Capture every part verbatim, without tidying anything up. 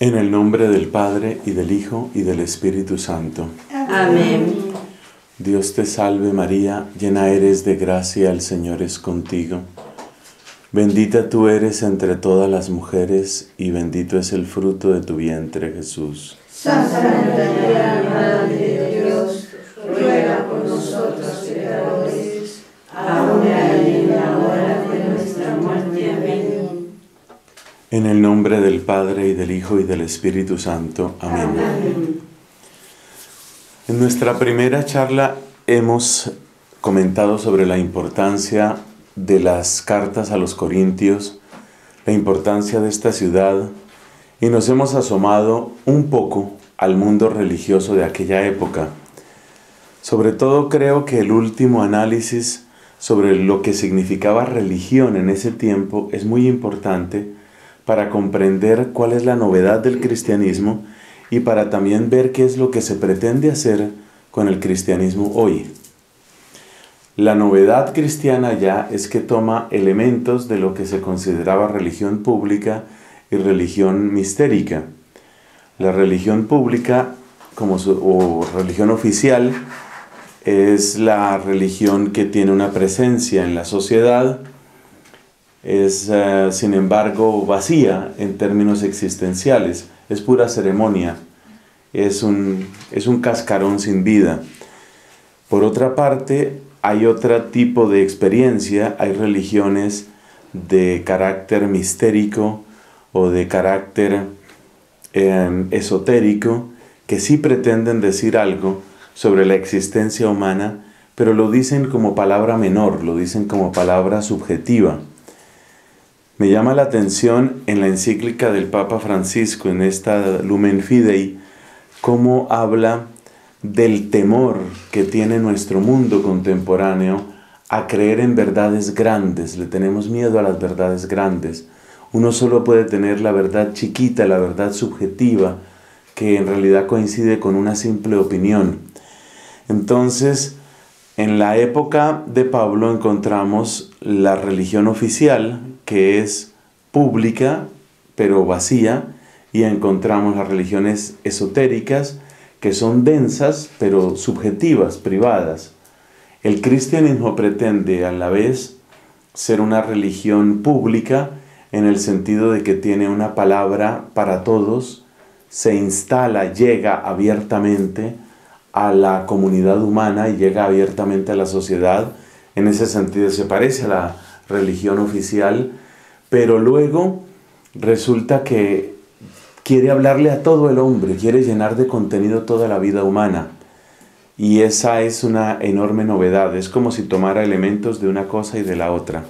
En el nombre del Padre, y del Hijo, y del Espíritu Santo. Amén. Dios te salve María, llena eres de gracia, el Señor es contigo. Bendita tú eres entre todas las mujeres, y bendito es el fruto de tu vientre, Jesús. Santa María, Madre de Dios, ruega por nosotros pecadores, ahora y en la hora de nuestra muerte. Amén. En el nombre del Padre, y del Hijo, y del Espíritu Santo. Amén. Amén. En nuestra primera charla hemos comentado sobre la importancia de las cartas a los Corintios, la importancia de esta ciudad, y nos hemos asomado un poco al mundo religioso de aquella época. Sobre todo creo que el último análisis sobre lo que significaba religión en ese tiempo es muy importante para comprender cuál es la novedad del cristianismo y para también ver qué es lo que se pretende hacer con el cristianismo hoy. La novedad cristiana ya es que toma elementos de lo que se consideraba religión pública y religión mistérica. La religión pública como su, o religión oficial es la religión que tiene una presencia en la sociedad, es uh, sin embargo vacía en términos existenciales, es pura ceremonia, es un, es un cascarón sin vida. Por otra parte, hay otro tipo de experiencia, hay religiones de carácter mistérico o de carácter eh, esotérico que sí pretenden decir algo sobre la existencia humana, pero lo dicen como palabra menor, lo dicen como palabra subjetiva. Me llama la atención en la encíclica del Papa Francisco, en esta Lumen Fidei, cómo habla del temor que tiene nuestro mundo contemporáneo a creer en verdades grandes. Le tenemos miedo a las verdades grandes. Uno solo puede tener la verdad chiquita, la verdad subjetiva, que en realidad coincide con una simple opinión. Entonces, en la época de Pablo encontramos la religión oficial, que es pública, pero vacía, y encontramos las religiones esotéricas, que son densas, pero subjetivas, privadas. El cristianismo pretende a la vez ser una religión pública, en el sentido de que tiene una palabra para todos, se instala, llega abiertamente a la comunidad humana y llega abiertamente a la sociedad. En ese sentido se parece a la religión oficial, pero luego resulta que quiere hablarle a todo el hombre, quiere llenar de contenido toda la vida humana. Y esa es una enorme novedad, es como si tomara elementos de una cosa y de la otra.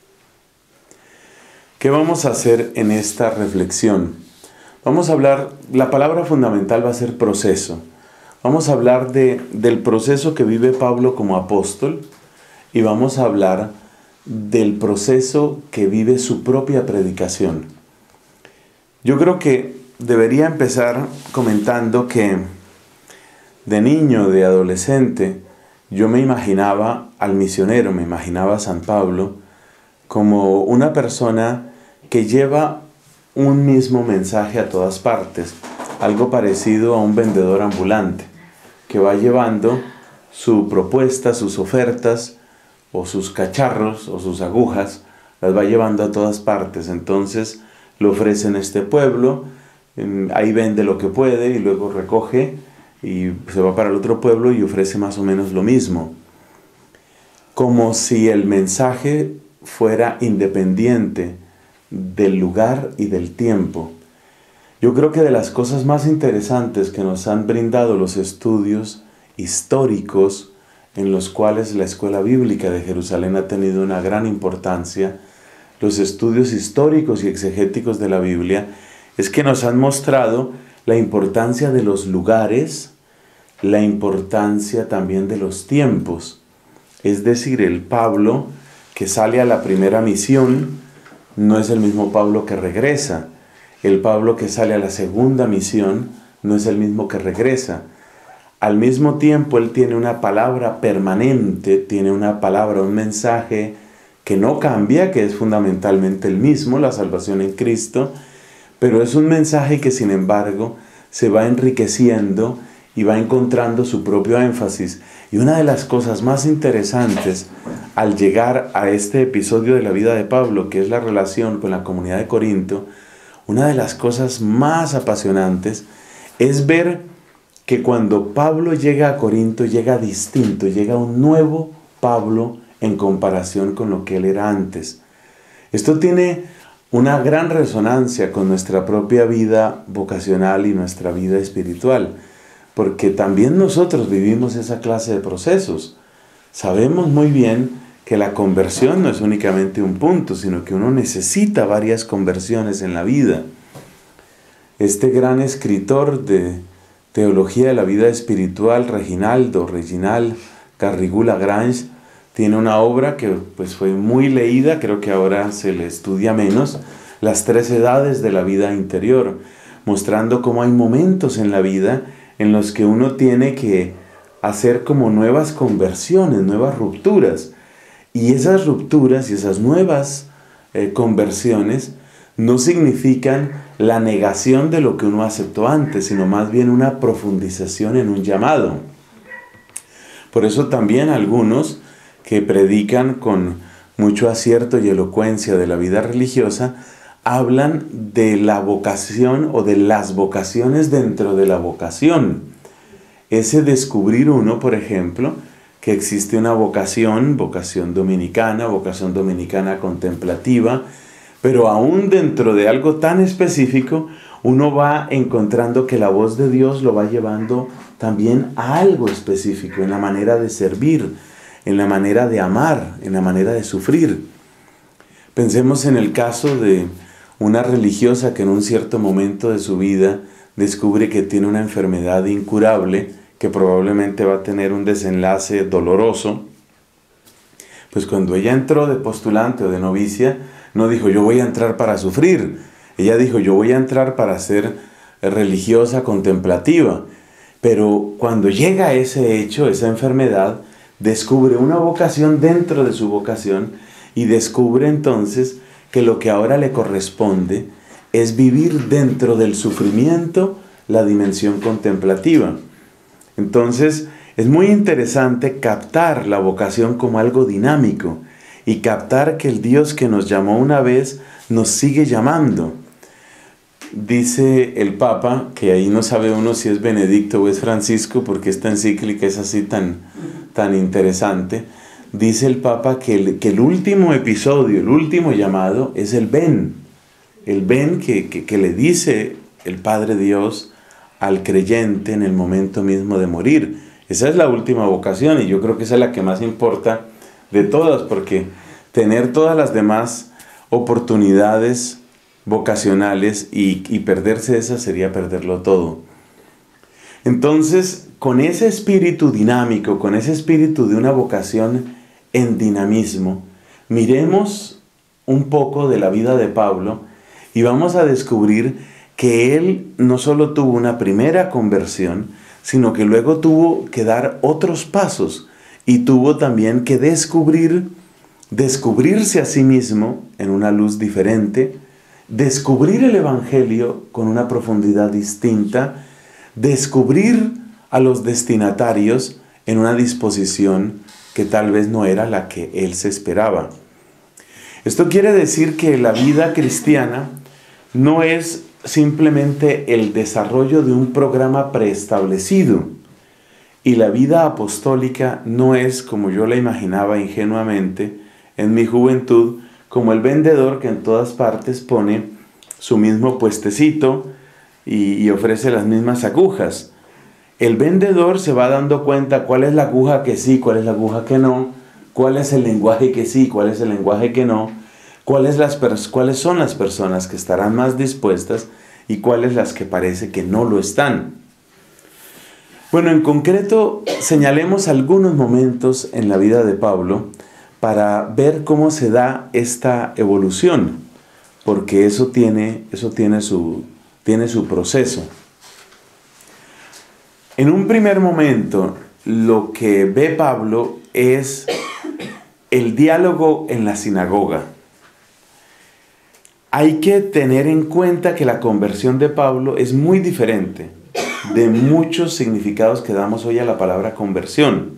¿Qué vamos a hacer en esta reflexión? Vamos a hablar, la palabra fundamental va a ser proceso. Vamos a hablar de, del proceso que vive Pablo como apóstol y vamos a hablar del proceso que vive su propia predicación. Yo creo que debería empezar comentando que de niño, de adolescente, yo me imaginaba al misionero, me imaginaba a San Pablo como una persona que lleva un mismo mensaje a todas partes, algo parecido a un vendedor ambulante, que va llevando su propuesta, sus ofertas, o sus cacharros, o sus agujas, las va llevando a todas partes. Entonces lo ofrece en este pueblo, ahí vende lo que puede, y luego recoge, y se va para el otro pueblo y ofrece más o menos lo mismo. Como si el mensaje fuera independiente del lugar y del tiempo. Yo creo que de las cosas más interesantes que nos han brindado los estudios históricos en los cuales la Escuela Bíblica de Jerusalén ha tenido una gran importancia, los estudios históricos y exegéticos de la Biblia, es que nos han mostrado la importancia de los lugares, la importancia también de los tiempos. Es decir, el Pablo que sale a la primera misión no es el mismo Pablo que regresa. El Pablo que sale a la segunda misión no es el mismo que regresa. Al mismo tiempo, él tiene una palabra permanente, tiene una palabra, un mensaje que no cambia, que es fundamentalmente el mismo, la salvación en Cristo, pero es un mensaje que sin embargo se va enriqueciendo y va encontrando su propio énfasis. Y una de las cosas más interesantes al llegar a este episodio de la vida de Pablo, que es la relación con la comunidad de Corinto, una de las cosas más apasionantes es ver que cuando Pablo llega a Corinto, llega distinto, llega un nuevo Pablo en comparación con lo que él era antes. Esto tiene una gran resonancia con nuestra propia vida vocacional y nuestra vida espiritual, porque también nosotros vivimos esa clase de procesos. Sabemos muy bien que la conversión no es únicamente un punto, sino que uno necesita varias conversiones en la vida. Este gran escritor de Teología de la Vida Espiritual, Reginaldo, Reginald Garrigou-Lagrange, tiene una obra que pues, fue muy leída, creo que ahora se le estudia menos, Las tres edades de la vida interior, mostrando cómo hay momentos en la vida en los que uno tiene que hacer como nuevas conversiones, nuevas rupturas. Y esas rupturas y esas nuevas eh, conversiones no significan la negación de lo que uno aceptó antes, sino más bien una profundización en un llamado. Por eso también algunos que predican con mucho acierto y elocuencia de la vida religiosa, hablan de la vocación o de las vocaciones dentro de la vocación. Ese descubrir uno, por ejemplo, que existe una vocación, vocación dominicana, vocación dominicana contemplativa, pero aún dentro de algo tan específico, uno va encontrando que la voz de Dios lo va llevando también a algo específico, en la manera de servir, en la manera de amar, en la manera de sufrir. Pensemos en el caso de una religiosa que en un cierto momento de su vida descubre que tiene una enfermedad incurable, que probablemente va a tener un desenlace doloroso. Pues cuando ella entró de postulante o de novicia, no dijo yo voy a entrar para sufrir. Ella dijo yo voy a entrar para ser religiosa contemplativa. Pero cuando llega ese hecho, esa enfermedad, descubre una vocación dentro de su vocación y descubre entonces que lo que ahora le corresponde es vivir dentro del sufrimiento la dimensión contemplativa. Entonces es muy interesante captar la vocación como algo dinámico y captar que el Dios que nos llamó una vez nos sigue llamando. Dice el Papa, que ahí no sabe uno si es Benedicto o es Francisco, porque esta encíclica es así tan, tan interesante. Dice el Papa que el, que el último episodio, el último llamado es el ven. El ven que, que, que le dice el Padre Dios al creyente en el momento mismo de morir. Esa es la última vocación y yo creo que esa es la que más importa de todas, porque tener todas las demás oportunidades vocacionales y, y perderse esa sería perderlo todo. Entonces, con ese espíritu dinámico, con ese espíritu de una vocación en dinamismo, miremos un poco de la vida de Pablo y vamos a descubrir que él no solo tuvo una primera conversión, sino que luego tuvo que dar otros pasos y tuvo también que descubrir, descubrirse a sí mismo en una luz diferente, descubrir el Evangelio con una profundidad distinta, descubrir a los destinatarios en una disposición que tal vez no era la que él se esperaba. Esto quiere decir que la vida cristiana no es simplemente el desarrollo de un programa preestablecido, y la vida apostólica no es, como yo la imaginaba ingenuamente en mi juventud, como el vendedor que en todas partes pone su mismo puestecito y, y ofrece las mismas agujas. El vendedor se va dando cuenta cuál es la aguja que sí, cuál es la aguja que no, cuál es el lenguaje que sí, cuál es el lenguaje que no, cuáles, las cuáles son las personas que estarán más dispuestas y cuáles las que parece que no lo están. Bueno, en concreto, señalemos algunos momentos en la vida de Pablo para ver cómo se da esta evolución, porque eso tiene, eso tiene su, tiene su proceso. En un primer momento, lo que ve Pablo es el diálogo en la sinagoga. hay que tener en cuenta que la conversión de Pablo es muy diferente de muchos significados que damos hoy a la palabra conversión.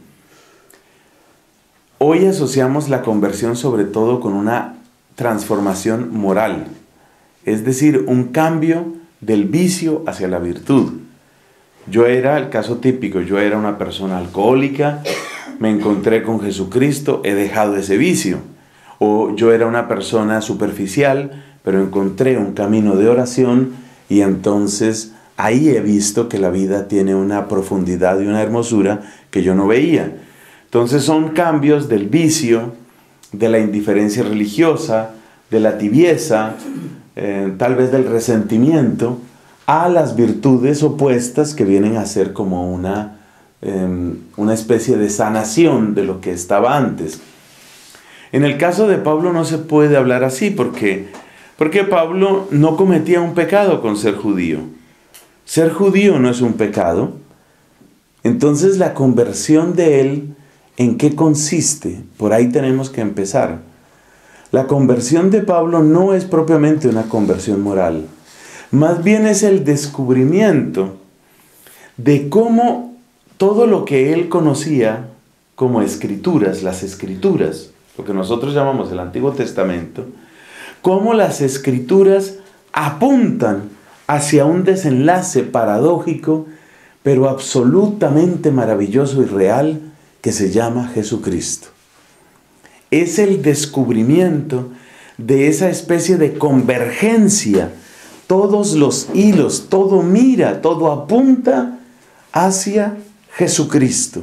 Hoy asociamos la conversión sobre todo con una transformación moral, es decir, un cambio del vicio hacia la virtud. Yo era, el caso típico, yo era una persona alcohólica, me encontré con Jesucristo, he dejado ese vicio. O yo era una persona superficial, pero encontré un camino de oración y entonces ahí he visto que la vida tiene una profundidad y una hermosura que yo no veía. Entonces son cambios del vicio, de la indiferencia religiosa, de la tibieza, eh, tal vez del resentimiento, a las virtudes opuestas que vienen a ser como una, eh, una especie de sanación de lo que estaba antes. En el caso de Pablo no se puede hablar así porque, porque Pablo no cometía un pecado con ser judío. Ser judío no es un pecado. Entonces la conversión de él, ¿en qué consiste? Por ahí tenemos que empezar. La conversión de Pablo no es propiamente una conversión moral. Más bien es el descubrimiento de cómo todo lo que él conocía como escrituras, las escrituras, lo que nosotros llamamos el Antiguo Testamento, cómo las escrituras apuntan hacia un desenlace paradójico, pero absolutamente maravilloso y real, que se llama Jesucristo. Es el descubrimiento de esa especie de convergencia. Todos los hilos, todo mira, todo apunta hacia Jesucristo.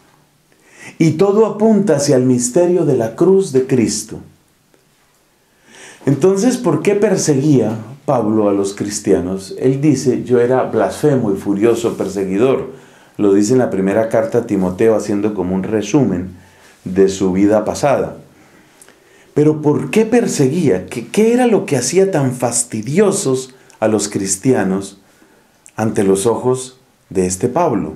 Y todo apunta hacia el misterio de la cruz de Cristo. Entonces, ¿por qué perseguía Pablo a los cristianos? Él dice, yo era blasfemo y furioso perseguidor. Lo dice en la primera carta a Timoteo, haciendo como un resumen de su vida pasada. Pero ¿por qué perseguía? ¿Qué, qué era lo que hacía tan fastidiosos a los cristianos ante los ojos de este Pablo?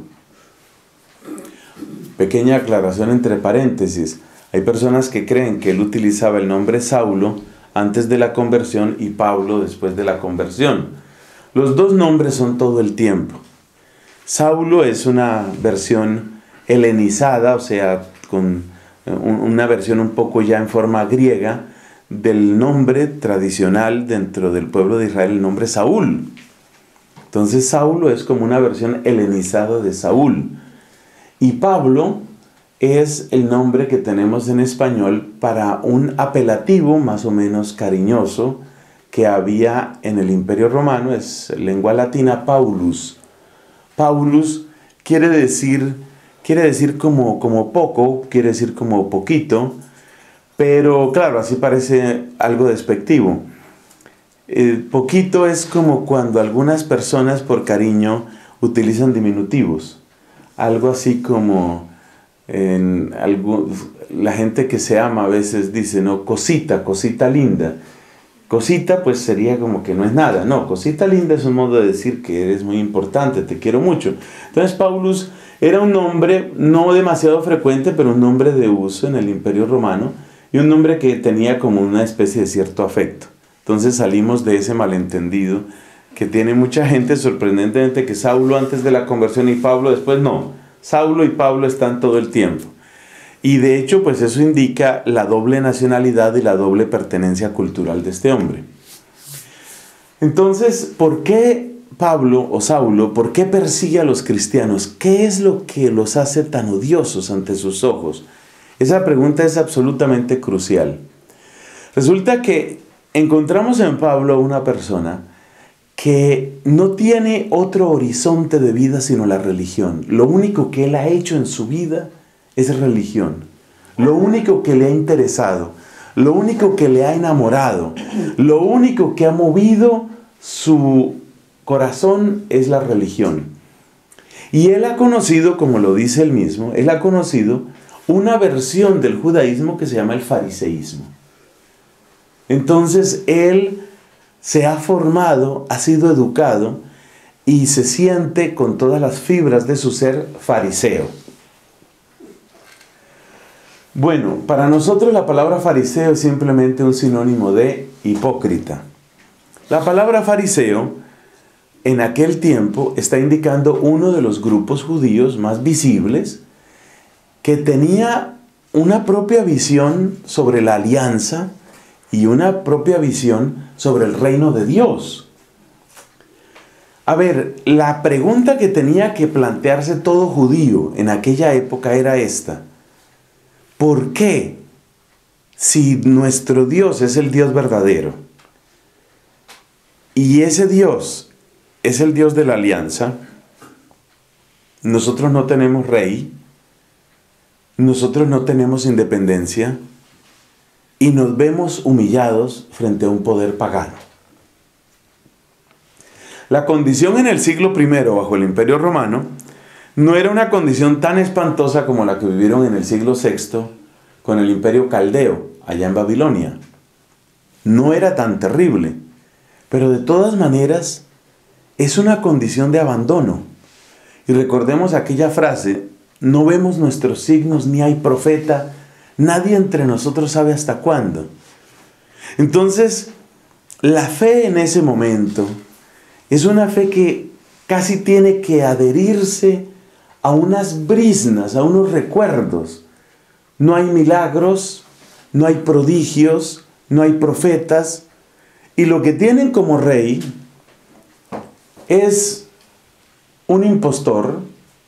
Pequeña aclaración entre paréntesis. Hay personas que creen que él utilizaba el nombre Saulo antes de la conversión y Pablo después de la conversión. Los dos nombres son todo el tiempo. Saulo es una versión helenizada, o sea, con una versión un poco ya en forma griega del nombre tradicional dentro del pueblo de Israel, el nombre Saúl. Entonces Saulo es como una versión helenizada de Saúl. Y Pablo es el nombre que tenemos en español para un apelativo más o menos cariñoso que había en el Imperio Romano, es lengua latina, Paulus. Paulus quiere decir, quiere decir como, como poco, quiere decir como poquito, pero claro, así parece algo despectivo. Eh, poquito es como cuando algunas personas por cariño utilizan diminutivos. Algo así como en algo, la gente que se ama a veces dice, no, cosita, cosita linda. Cosita pues sería como que no es nada. No, cosita linda es un modo de decir que eres muy importante, te quiero mucho. Entonces Paulus era un nombre no demasiado frecuente, pero un nombre de uso en el Imperio Romano y un nombre que tenía como una especie de cierto afecto. Entonces salimos de ese malentendido que tiene mucha gente, sorprendentemente, que Saulo antes de la conversión y Pablo después. No, Saulo y Pablo están todo el tiempo. Y de hecho, pues eso indica la doble nacionalidad y la doble pertenencia cultural de este hombre. Entonces, ¿por qué Pablo o Saulo, por qué persigue a los cristianos? ¿Qué es lo que los hace tan odiosos ante sus ojos? Esa pregunta es absolutamente crucial. Resulta que encontramos en Pablo una persona que no tiene otro horizonte de vida sino la religión. Lo único que él ha hecho en su vida es religión. Lo único que le ha interesado, lo único que le ha enamorado, lo único que ha movido su corazón es la religión. Y él ha conocido, como lo dice él mismo, él ha conocido una versión del judaísmo que se llama el fariseísmo. Entonces él se ha formado, ha sido educado y se siente con todas las fibras de su ser fariseo. Bueno, para nosotros la palabra fariseo es simplemente un sinónimo de hipócrita. La palabra fariseo en aquel tiempo está indicando uno de los grupos judíos más visibles que tenía una propia visión sobre la alianza y una propia visión sobre el reino de Dios. A ver, la pregunta que tenía que plantearse todo judío en aquella época era esta: ¿por qué, si nuestro Dios es el Dios verdadero y ese Dios es el Dios de la alianza, nosotros no tenemos rey, nosotros no tenemos independencia y nos vemos humillados frente a un poder pagano? La condición en el siglo primero bajo el Imperio Romano no era una condición tan espantosa como la que vivieron en el siglo sexto con el Imperio Caldeo, allá en Babilonia. No era tan terrible, pero de todas maneras es una condición de abandono. Y recordemos aquella frase: no vemos nuestros signos, ni hay profeta, nadie entre nosotros sabe hasta cuándo. Entonces, la fe en ese momento es una fe que casi tiene que adherirse a unas briznas, a unos recuerdos. No hay milagros, no hay prodigios, no hay profetas. Y lo que tienen como rey es un impostor,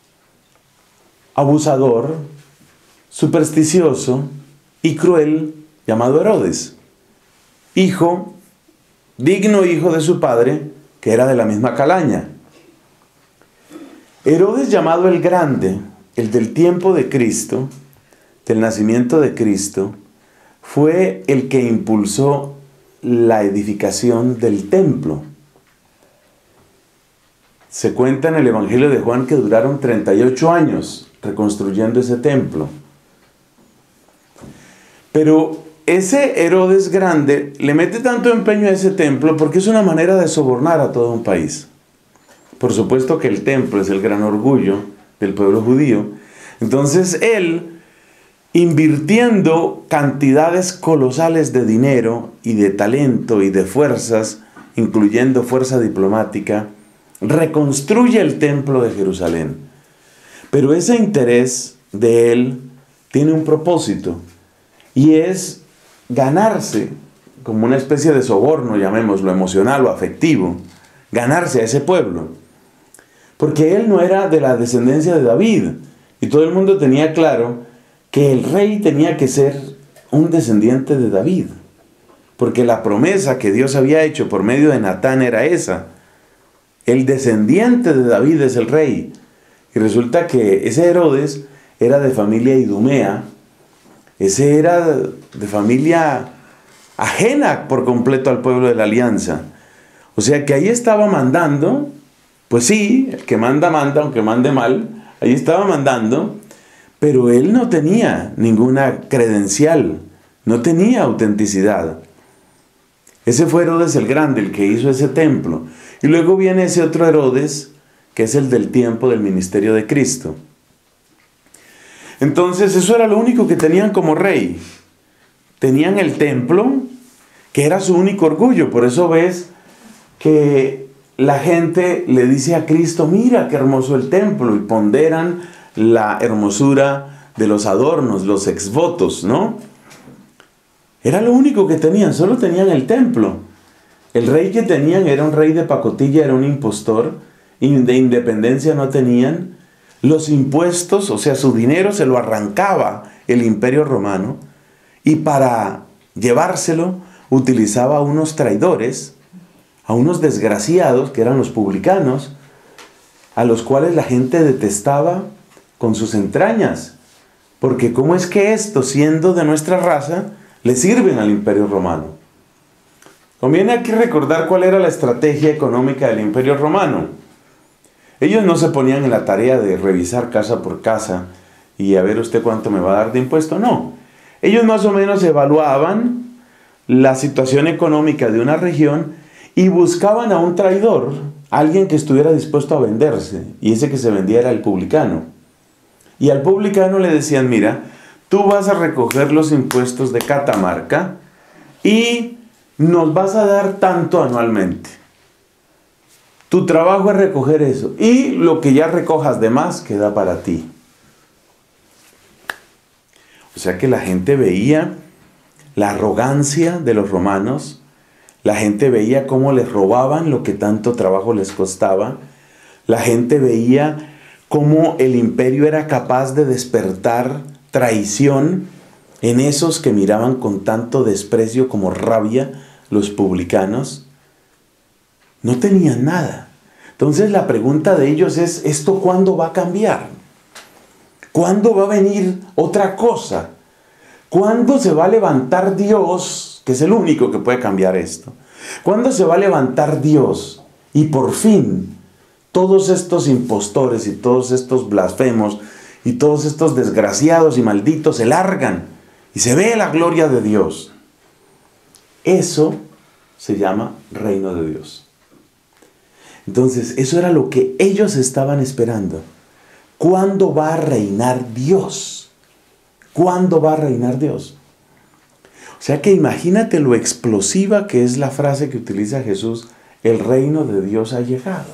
abusador, supersticioso y cruel, llamado Herodes. Hijo, digno hijo de su padre, que era de la misma calaña. Herodes, llamado el Grande, el del tiempo de Cristo, del nacimiento de Cristo, fue el que impulsó la edificación del templo. Se cuenta en el Evangelio de Juan que duraron treinta y ocho años reconstruyendo ese templo. Pero ese Herodes Grande le mete tanto empeño a ese templo porque es una manera de sobornar a todo un país. Por supuesto que el templo es el gran orgullo del pueblo judío. Entonces él, invirtiendo cantidades colosales de dinero y de talento y de fuerzas, incluyendo fuerza diplomática, reconstruye el templo de Jerusalén. Pero ese interés de él tiene un propósito, y es ganarse, como una especie de soborno, llamémoslo emocional o afectivo, ganarse a ese pueblo. Porque él no era de la descendencia de David, y todo el mundo tenía claro que el rey tenía que ser un descendiente de David, porque la promesa que Dios había hecho por medio de Natán era esa: el descendiente de David es el rey. Y resulta que ese Herodes era de familia idumea, ese era de familia ajena por completo al pueblo de la alianza. O sea que ahí estaba mandando, pues sí, el que manda, manda, aunque mande mal, ahí estaba mandando, pero él no tenía ninguna credencial, no tenía autenticidad. Ese fue Herodes el Grande, el que hizo ese templo. Y luego viene ese otro Herodes, que es el del tiempo del ministerio de Cristo. Entonces eso era lo único que tenían como rey. Tenían el templo, que era su único orgullo. Por eso ves que la gente le dice a Cristo: mira qué hermoso el templo, y ponderan la hermosura de los adornos, los exvotos, ¿no? Era lo único que tenían, solo tenían el templo. El rey que tenían era un rey de pacotilla, era un impostor, y de independencia no tenían. Los impuestos, o sea, su dinero se lo arrancaba el Imperio Romano, y para llevárselo utilizaba a unos traidores, a unos desgraciados que eran los publicanos, a los cuales la gente detestaba con sus entrañas, porque ¿cómo es que estos, siendo de nuestra raza, le sirven al Imperio Romano? Conviene aquí recordar cuál era la estrategia económica del Imperio Romano. Ellos no se ponían en la tarea de revisar casa por casa y a ver usted cuánto me va a dar de impuesto, no. Ellos más o menos evaluaban la situación económica de una región y buscaban a un traidor, alguien que estuviera dispuesto a venderse, y ese que se vendía era el publicano. Y al publicano le decían: mira, tú vas a recoger los impuestos de Catamarca y nos vas a dar tanto anualmente. Tu trabajo es recoger eso. Y lo que ya recojas de más queda para ti. O sea que la gente veía la arrogancia de los romanos. La gente veía cómo les robaban lo que tanto trabajo les costaba. La gente veía cómo el imperio era capaz de despertar traición en esos que miraban con tanto desprecio como rabia los publicanos. No tenían nada. Entonces la pregunta de ellos es, ¿esto cuándo va a cambiar? ¿Cuándo va a venir otra cosa? ¿Cuándo se va a levantar Dios, que es el único que puede cambiar esto? ¿Cuándo se va a levantar Dios y por fin todos estos impostores y todos estos blasfemos y todos estos desgraciados y malditos se largan y se ve la gloria de Dios? Eso se llama reino de Dios. Entonces, eso era lo que ellos estaban esperando. ¿Cuándo va a reinar Dios? ¿Cuándo va a reinar Dios? O sea que imagínate lo explosiva que es la frase que utiliza Jesús: el reino de Dios ha llegado.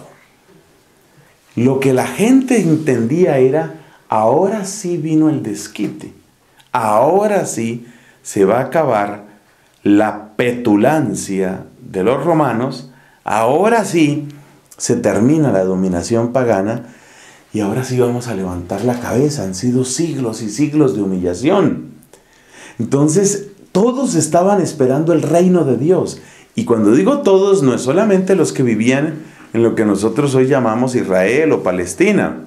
Lo que la gente entendía era, ahora sí vino el desquite. Ahora sí se va a acabar la petulancia de los romanos. Ahora sí se termina la dominación pagana y ahora sí vamos a levantar la cabeza. Han sido siglos y siglos de humillación. Entonces, todos estaban esperando el reino de Dios. Y cuando digo todos, no es solamente los que vivían en lo que nosotros hoy llamamos Israel o Palestina.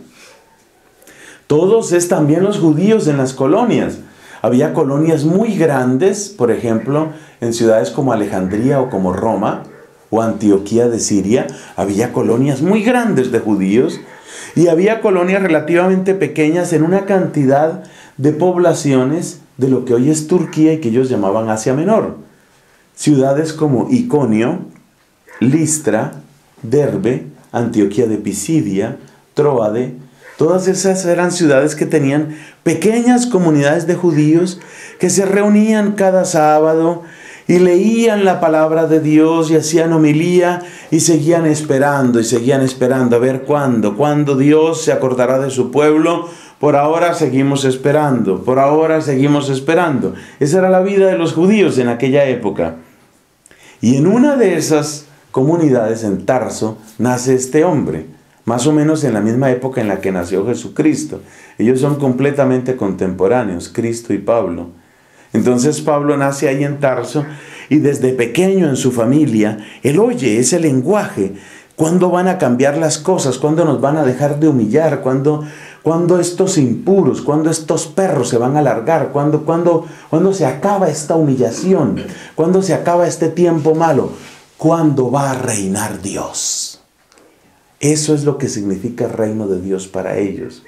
Todos es también los judíos en las colonias. Había colonias muy grandes, por ejemplo, en ciudades como Alejandría o como Roma o Antioquía de Siria. Había colonias muy grandes de judíos y había colonias relativamente pequeñas en una cantidad de poblaciones de lo que hoy es Turquía y que ellos llamaban Asia Menor. Ciudades como Iconio, Listra, Derbe, Antioquía de Pisidia, Tróade. Todas esas eran ciudades que tenían pequeñas comunidades de judíos que se reunían cada sábado y leían la palabra de Dios y hacían homilía y seguían esperando y seguían esperando a ver cuándo, cuándo Dios se acordará de su pueblo. Por ahora seguimos esperando, por ahora seguimos esperando. Esa era la vida de los judíos en aquella época. Y en una de esas comunidades, en Tarso, nace este hombre, más o menos en la misma época en la que nació Jesucristo. Ellos son completamente contemporáneos, Cristo y Pablo. Entonces Pablo nace ahí en Tarso y desde pequeño en su familia, él oye ese lenguaje. ¿Cuándo van a cambiar las cosas? ¿Cuándo nos van a dejar de humillar? ¿Cuándo, cuándo estos impuros, cuándo estos perros se van a largar? ¿Cuándo, cuándo, cuándo se acaba esta humillación? ¿Cuándo se acaba este tiempo malo? ¿Cuándo va a reinar Dios? Eso es lo que significa el reino de Dios para ellos.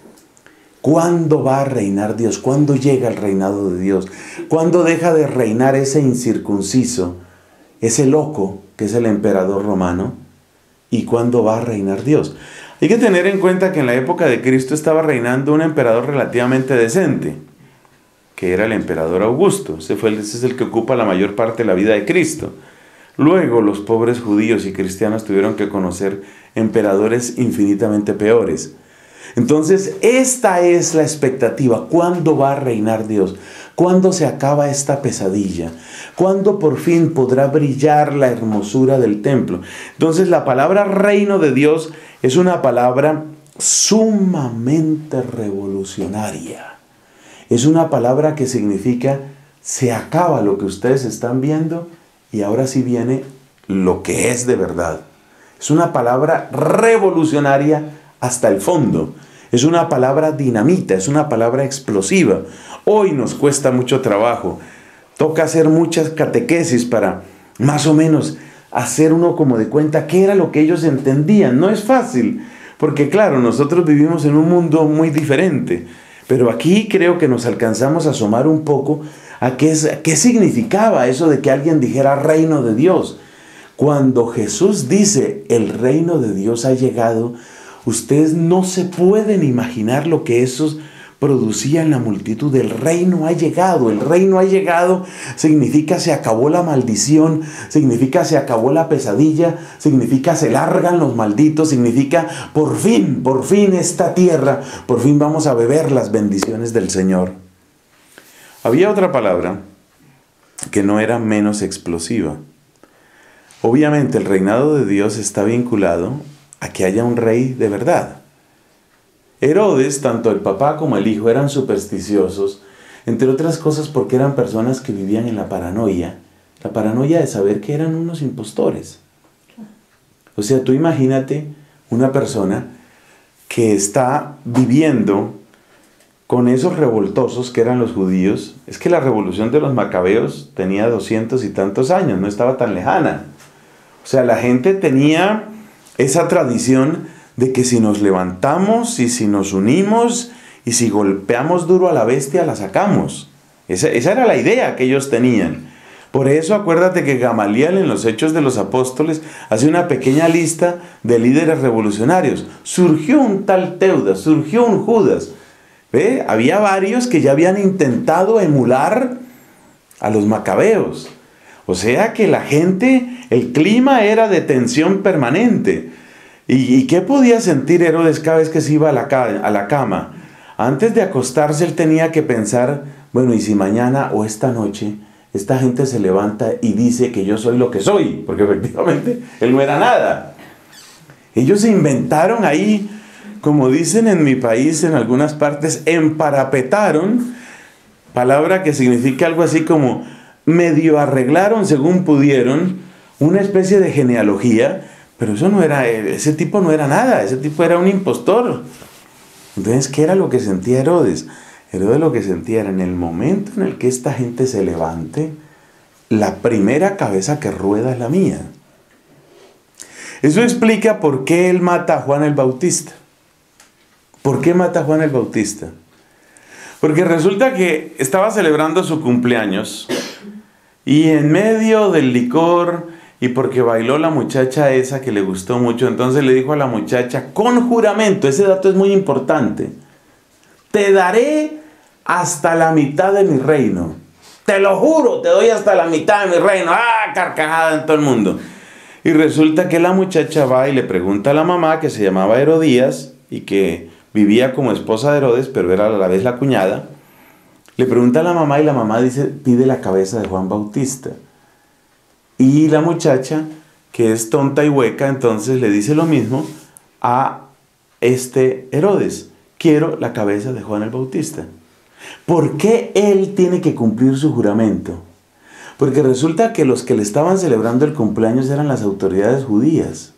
¿Cuándo va a reinar Dios? ¿Cuándo llega el reinado de Dios? ¿Cuándo deja de reinar ese incircunciso, ese loco que es el emperador romano? ¿Y cuándo va a reinar Dios? Hay que tener en cuenta que en la época de Cristo estaba reinando un emperador relativamente decente, que era el emperador Augusto. Ese, fue, ese es el que ocupa la mayor parte de la vida de Cristo. Luego los pobres judíos y cristianos tuvieron que conocer emperadores infinitamente peores. Entonces, esta es la expectativa. ¿Cuándo va a reinar Dios? ¿Cuándo se acaba esta pesadilla? ¿Cuándo por fin podrá brillar la hermosura del templo? Entonces, la palabra reino de Dios es una palabra sumamente revolucionaria. Es una palabra que significa, se acaba lo que ustedes están viendo y ahora sí viene lo que es de verdad. Es una palabra revolucionaria hasta el fondo. Es una palabra dinamita, es una palabra explosiva. Hoy nos cuesta mucho trabajo. Toca hacer muchas catequesis para más o menos hacer uno como de cuenta qué era lo que ellos entendían. No es fácil, porque claro, nosotros vivimos en un mundo muy diferente. Pero aquí creo que nos alcanzamos a asomar un poco a qué, es, qué significaba eso de que alguien dijera reino de Dios. Cuando Jesús dice el reino de Dios ha llegado, ustedes no se pueden imaginar lo que eso producía en la multitud. El reino ha llegado, el reino ha llegado, significa se acabó la maldición, significa se acabó la pesadilla, significa se largan los malditos, significa por fin, por fin esta tierra, por fin vamos a beber las bendiciones del Señor. Había otra palabra que no era menos explosiva. Obviamente el reinado de Dios está vinculado a que haya un rey de verdad. Herodes, tanto el papá como el hijo, eran supersticiosos, entre otras cosas porque eran personas que vivían en la paranoia, la paranoia de saber que eran unos impostores. O sea, tú imagínate una persona que está viviendo con esos revoltosos que eran los judíos. Es que la revolución de los macabeos tenía doscientos y tantos años, no estaba tan lejana. O sea, la gente tenía esa tradición de que si nos levantamos y si nos unimos y si golpeamos duro a la bestia, la sacamos. Esa, esa era la idea que ellos tenían. Por eso acuérdate que Gamaliel en los Hechos de los Apóstoles hace una pequeña lista de líderes revolucionarios. Surgió un tal Teudas, surgió un Judas. ¿Ve? Había varios que ya habían intentado emular a los macabeos. O sea que la gente, el clima era de tensión permanente. ¿Y, y qué podía sentir Herodes cada vez que se iba a la, a la cama? Antes de acostarse él tenía que pensar, bueno, ¿y si mañana o esta noche esta gente se levanta y dice que yo soy lo que soy? Porque efectivamente él no era nada. Ellos se inventaron ahí, como dicen en mi país en algunas partes, emparapetaron, palabra que significa algo así como medio arreglaron según pudieron, una especie de genealogía, pero eso no era, ese tipo no era nada, ese tipo era un impostor. Entonces, ¿qué era lo que sentía Herodes? Herodes lo que sentía era en el momento en el que esta gente se levante, la primera cabeza que rueda es la mía. Eso explica por qué él mata a Juan el Bautista. ¿Por qué mata a Juan el Bautista? Porque resulta que estaba celebrando su cumpleaños y en medio del licor y porque bailó la muchacha esa que le gustó mucho, entonces le dijo a la muchacha con juramento, ese dato es muy importante, te daré hasta la mitad de mi reino. Te lo juro, te doy hasta la mitad de mi reino. ¡Ah! Carcajada en todo el mundo. Y resulta que la muchacha va y le pregunta a la mamá, que se llamaba Herodías y que vivía como esposa de Herodes, pero era a la vez la cuñada. Le pregunta a la mamá y la mamá dice, pide la cabeza de Juan Bautista. Y la muchacha, que es tonta y hueca, entonces le dice lo mismo a este Herodes. Quiero la cabeza de Juan el Bautista. ¿Por qué él tiene que cumplir su juramento? Porque resulta que los que le estaban celebrando el cumpleaños eran las autoridades judías.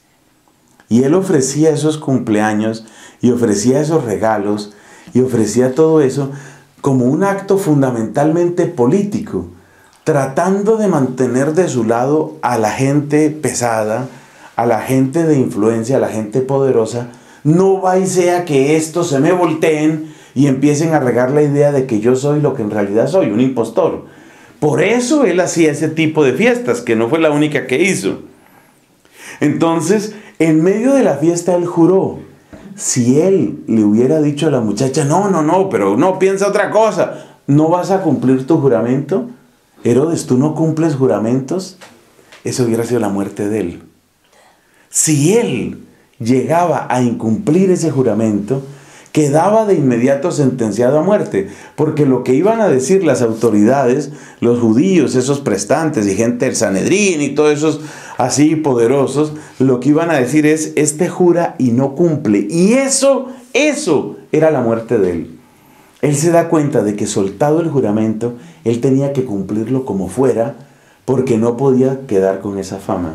Y él ofrecía esos cumpleaños y ofrecía esos regalos y ofrecía todo eso como un acto fundamentalmente político, tratando de mantener de su lado a la gente pesada, a la gente de influencia, a la gente poderosa. No va y sea que estos se me volteen y empiecen a regar la idea de que yo soy lo que en realidad soy, un impostor. Por eso él hacía ese tipo de fiestas, que no fue la única que hizo. Entonces, en medio de la fiesta él juró. Si él le hubiera dicho a la muchacha, no, no, no, pero no, piensa otra cosa, ¿no vas a cumplir tu juramento? Herodes, ¿tú no cumples juramentos? Eso hubiera sido la muerte de él. Si él llegaba a incumplir ese juramento, quedaba de inmediato sentenciado a muerte, porque lo que iban a decir las autoridades, los judíos, esos prestantes y gente del Sanedrín y todos esos así poderosos, lo que iban a decir es, este jura y no cumple. Y eso, eso era la muerte de él. Él se da cuenta de que soltado el juramento, él tenía que cumplirlo como fuera, porque no podía quedar con esa fama.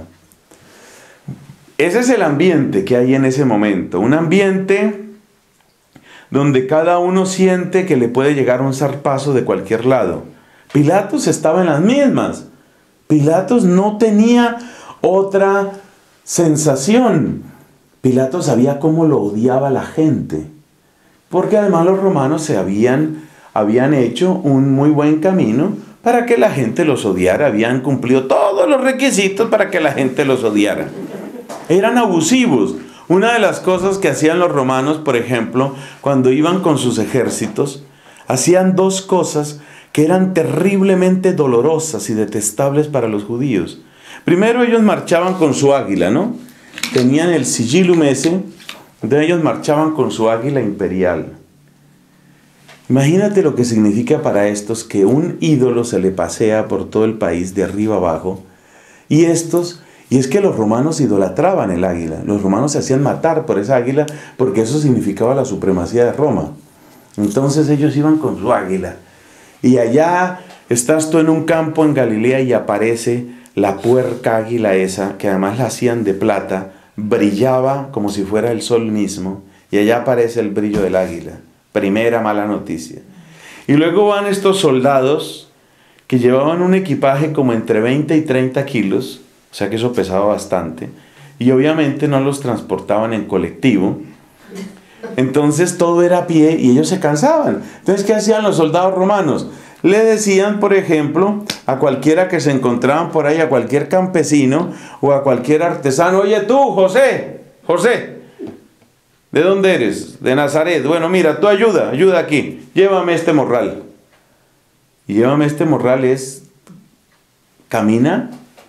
Ese es el ambiente que hay en ese momento, un ambiente donde cada uno siente que le puede llegar un zarpazo de cualquier lado. Pilatos estaba en las mismas. Pilatos no tenía otra sensación. Pilatos sabía cómo lo odiaba la gente, porque además los romanos se habían, habían hecho un muy buen camino para que la gente los odiara. Habían cumplido todos los requisitos para que la gente los odiara. Eran abusivos. Una de las cosas que hacían los romanos, por ejemplo, cuando iban con sus ejércitos, hacían dos cosas que eran terriblemente dolorosas y detestables para los judíos. Primero, ellos marchaban con su águila, ¿no? Tenían el sigillum ese, entonces ellos marchaban con su águila imperial. Imagínate lo que significa para estos que un ídolo se le pasea por todo el país de arriba abajo, y estos... Y es que los romanos idolatraban el águila. Los romanos se hacían matar por esa águila porque eso significaba la supremacía de Roma. Entonces ellos iban con su águila. Y allá estás tú en un campo en Galilea y aparece la puerca águila esa, que además la hacían de plata, brillaba como si fuera el sol mismo. Y allá aparece el brillo del águila. Primera mala noticia. Y luego van estos soldados que llevaban un equipaje como entre veinte y treinta kilos. O sea que eso pesaba bastante. Y obviamente no los transportaban en colectivo. Entonces todo era a pie y ellos se cansaban. Entonces, ¿qué hacían los soldados romanos? Le decían, por ejemplo, a cualquiera que se encontraban por ahí, a cualquier campesino o a cualquier artesano: oye tú, José, José, ¿de dónde eres? De Nazaret. Bueno, mira, tú ayuda, ayuda aquí. Llévame este morral. Y llévame este morral es, camina.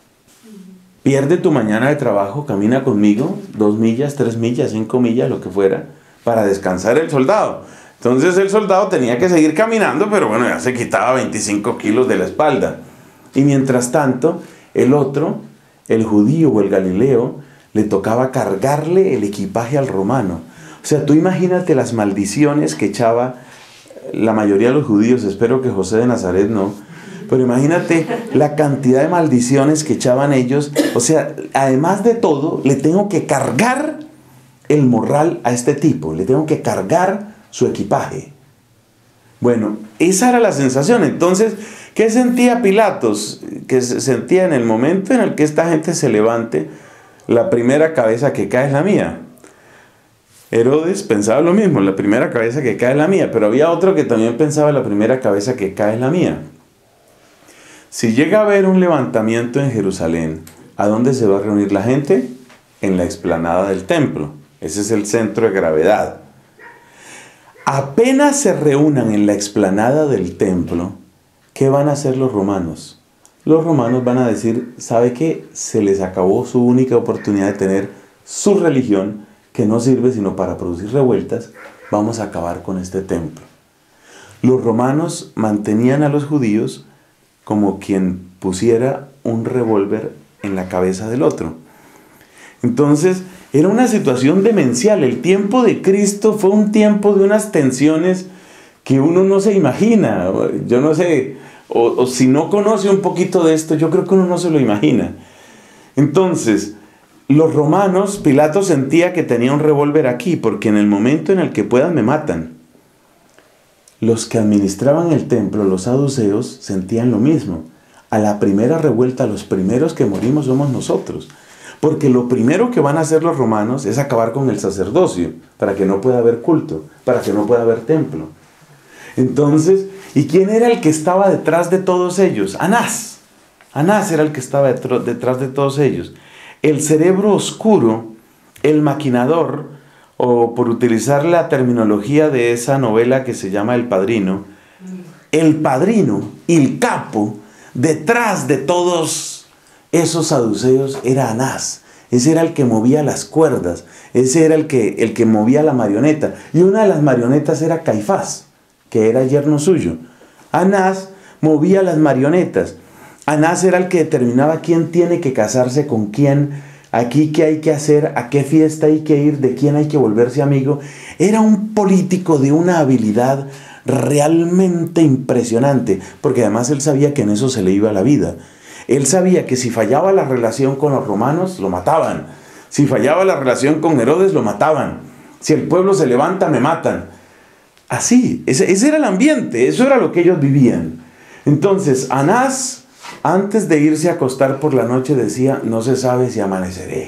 Pierde tu mañana de trabajo, camina conmigo, dos millas, tres millas, cinco millas, lo que fuera, para descansar el soldado. Entonces el soldado tenía que seguir caminando, pero bueno, ya se quitaba veinticinco kilos de la espalda. Y mientras tanto, el otro, el judío o el galileo, le tocaba cargarle el equipaje al romano. O sea, tú imagínate las maldiciones que echaba la mayoría de los judíos, espero que José de Nazaret no. Pero imagínate la cantidad de maldiciones que echaban ellos. O sea, además de todo, le tengo que cargar el morral a este tipo. Le tengo que cargar su equipaje. Bueno, esa era la sensación. Entonces, ¿qué sentía Pilatos? Que se sentía en el momento en el que esta gente se levante, la primera cabeza que cae es la mía. Herodes pensaba lo mismo, la primera cabeza que cae es la mía. Pero había otro que también pensaba, la primera cabeza que cae es la mía. Si llega a haber un levantamiento en Jerusalén, ¿a dónde se va a reunir la gente? En la explanada del templo. Ese es el centro de gravedad. Apenas se reúnan en la explanada del templo, ¿qué van a hacer los romanos? Los romanos van a decir: ¿sabe qué? Se les acabó su única oportunidad de tener su religión, que no sirve sino para producir revueltas. Vamos a acabar con este templo. Los romanos mantenían a los judíos como quien pusiera un revólver en la cabeza del otro. Entonces, era una situación demencial. El tiempo de Cristo fue un tiempo de unas tensiones que uno no se imagina. Yo no sé, o, o si no conoce un poquito de esto, yo creo que uno no se lo imagina. Entonces, los romanos, Pilato sentía que tenía un revólver aquí, porque en el momento en el que puedan me matan. Los que administraban el templo, los saduceos, sentían lo mismo. A la primera revuelta, los primeros que morimos somos nosotros. Porque lo primero que van a hacer los romanos es acabar con el sacerdocio, para que no pueda haber culto, para que no pueda haber templo. Entonces, ¿y quién era el que estaba detrás de todos ellos? Anás. Anás era el que estaba detrás de todos ellos. El cerebro oscuro, el maquinador, o por utilizar la terminología de esa novela que se llama El Padrino, el padrino y el capo detrás de todos esos saduceos era Anás. Ese era el que movía las cuerdas, ese era el que, el que movía la marioneta. Y una de las marionetas era Caifás, que era yerno suyo. Anás movía las marionetas. Anás era el que determinaba quién tiene que casarse con quién, aquí qué hay que hacer, a qué fiesta hay que ir, de quién hay que volverse amigo. Era un político de una habilidad realmente impresionante, porque además él sabía que en eso se le iba la vida. Él sabía que si fallaba la relación con los romanos, lo mataban. Si fallaba la relación con Herodes, lo mataban. Si el pueblo se levanta, me matan. Así, ese, ese era el ambiente, eso era lo que ellos vivían. Entonces, Anás, antes de irse a acostar por la noche, decía: no se sabe si amaneceré.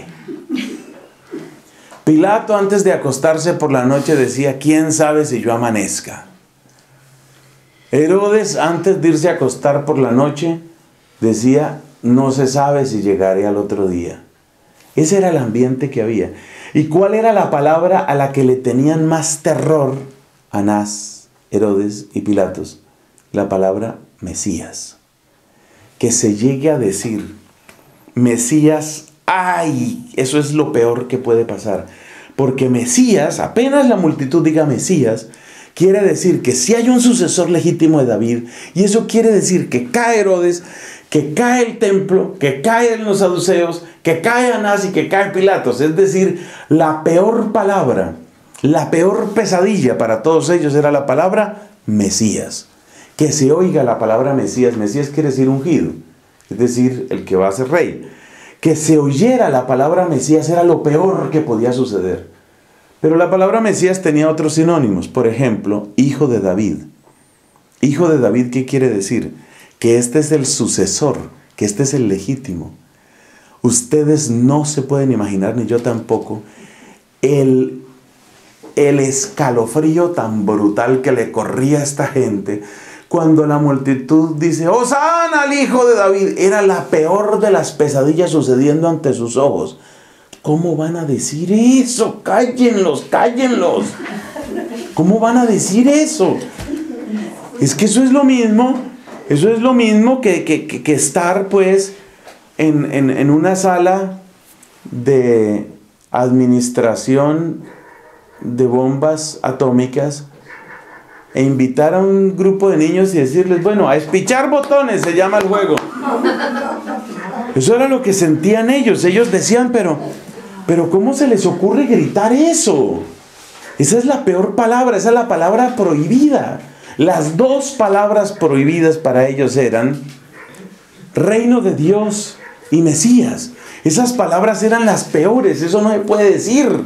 Pilato, antes de acostarse por la noche, decía: quién sabe si yo amanezca. Herodes, antes de irse a acostar por la noche, decía: no se sabe si llegaré al otro día. Ese era el ambiente que había. ¿Y cuál era la palabra a la que le tenían más terror Anás, Herodes y Pilatos? La palabra Mesías. Que se llegue a decir Mesías, ¡ay! Eso es lo peor que puede pasar. Porque Mesías, apenas la multitud diga Mesías, quiere decir que si hay un sucesor legítimo de David, y eso quiere decir que cae Herodes, que cae el templo, que caen los saduceos, que cae Anás y que cae Pilatos. Es decir, la peor palabra, la peor pesadilla para todos ellos era la palabra Mesías. Que se oiga la palabra Mesías. Mesías quiere decir ungido, es decir, el que va a ser rey. Que se oyera la palabra Mesías era lo peor que podía suceder. Pero la palabra Mesías tenía otros sinónimos. Por ejemplo, hijo de David. Hijo de David, ¿qué quiere decir? Que este es el sucesor, que este es el legítimo. Ustedes no se pueden imaginar, ni yo tampoco, el, el escalofrío tan brutal que le corría a esta gente cuando la multitud dice, ¡Hosana al hijo de David! Era la peor de las pesadillas sucediendo ante sus ojos. ¿Cómo van a decir eso? ¡Cállenlos, cállenlos! ¿Cómo van a decir eso? Es que eso es lo mismo, eso es lo mismo que, que, que, que estar pues en, en, en una sala de administración de bombas atómicas e invitar a un grupo de niños y decirles, bueno, a espichar botones se llama el juego. Eso era lo que sentían ellos. Ellos decían, pero, pero ¿cómo se les ocurre gritar eso? Esa es la peor palabra, esa es la palabra prohibida. Las dos palabras prohibidas para ellos eran reino de Dios y Mesías. Esas palabras eran las peores, eso no se puede decir.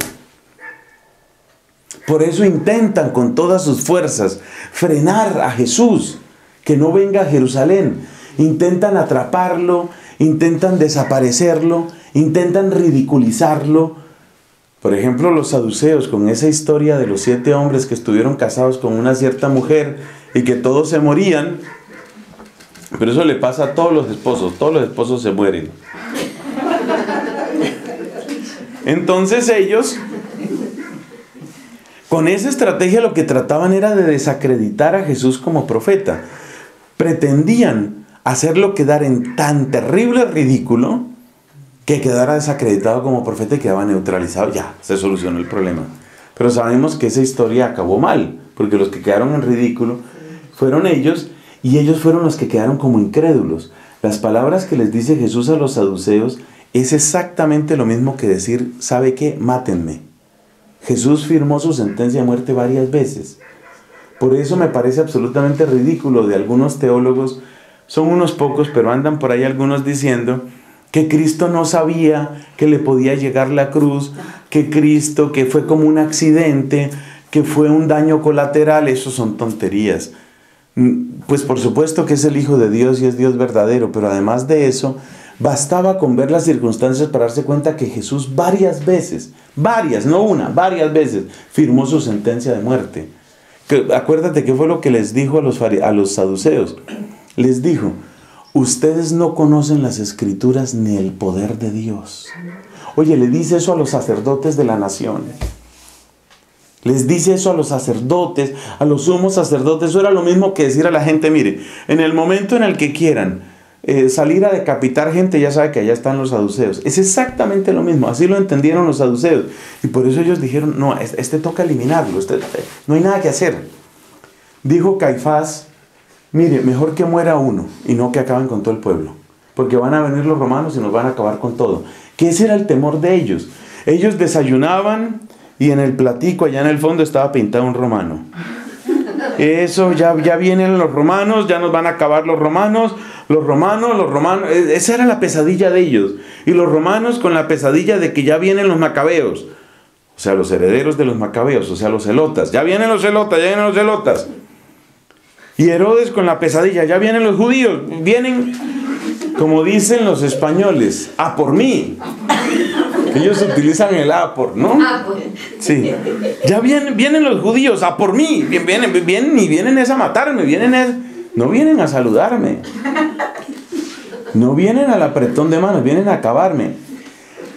Por eso intentan con todas sus fuerzas frenar a Jesús, que no venga a Jerusalén. Intentan atraparlo, intentan desaparecerlo, intentan ridiculizarlo. Por ejemplo, los saduceos, con esa historia de los siete hombres que estuvieron casados con una cierta mujer y que todos se morían. Pero eso le pasa a todos los esposos, todos los esposos se mueren. Entonces ellos, con esa estrategia lo que trataban era de desacreditar a Jesús como profeta. Pretendían hacerlo quedar en tan terrible ridículo que quedara desacreditado como profeta y quedaba neutralizado. Ya, se solucionó el problema. Pero sabemos que esa historia acabó mal, porque los que quedaron en ridículo fueron ellos, y ellos fueron los que quedaron como incrédulos. Las palabras que les dice Jesús a los saduceos es exactamente lo mismo que decir, ¿sabe qué? Mátenme. Jesús firmó su sentencia de muerte varias veces. Por eso me parece absolutamente ridículo de algunos teólogos, son unos pocos, pero andan por ahí algunos diciendo que Cristo no sabía que le podía llegar la cruz, que Cristo, que fue como un accidente, que fue un daño colateral. Eso son tonterías. Pues por supuesto que es el Hijo de Dios y es Dios verdadero, pero además de eso, bastaba con ver las circunstancias para darse cuenta que Jesús varias veces, varias, no una, varias veces, firmó su sentencia de muerte. Que, acuérdate qué fue lo que les dijo a los, a los saduceos. Les dijo, ustedes no conocen las Escrituras ni el poder de Dios. Oye, le dice eso a los sacerdotes de la nación. Les dice eso a los sacerdotes, a los sumos sacerdotes. Eso era lo mismo que decir a la gente, mire, en el momento en el que quieran eh, salir a decapitar gente, ya sabe que allá están los saduceos. Es exactamente lo mismo, así lo entendieron los saduceos. Y por eso ellos dijeron, no, este, este toca eliminarlo, este, no hay nada que hacer. Dijo Caifás, mire, mejor que muera uno y no que acaben con todo el pueblo. Porque van a venir los romanos y nos van a acabar con todo. Que ese era el temor de ellos. Ellos desayunaban y en el platico allá en el fondo estaba pintado un romano. Eso, ya, ya vienen los romanos, ya nos van a acabar los romanos, los romanos, los romanos. Esa era la pesadilla de ellos. Y los romanos con la pesadilla de que ya vienen los macabeos. O sea, los herederos de los macabeos, o sea, los celotas. Ya vienen los celotas, ya vienen los celotas. Y Herodes con la pesadilla, ya vienen los judíos, vienen, como dicen los españoles, a por mí. Ellos utilizan el a por, ¿no? Sí. Ya vienen, vienen los judíos, a por mí. Vienen, vienen y vienen es a matarme, vienen es, no vienen a saludarme. No vienen al apretón de manos, vienen a acabarme.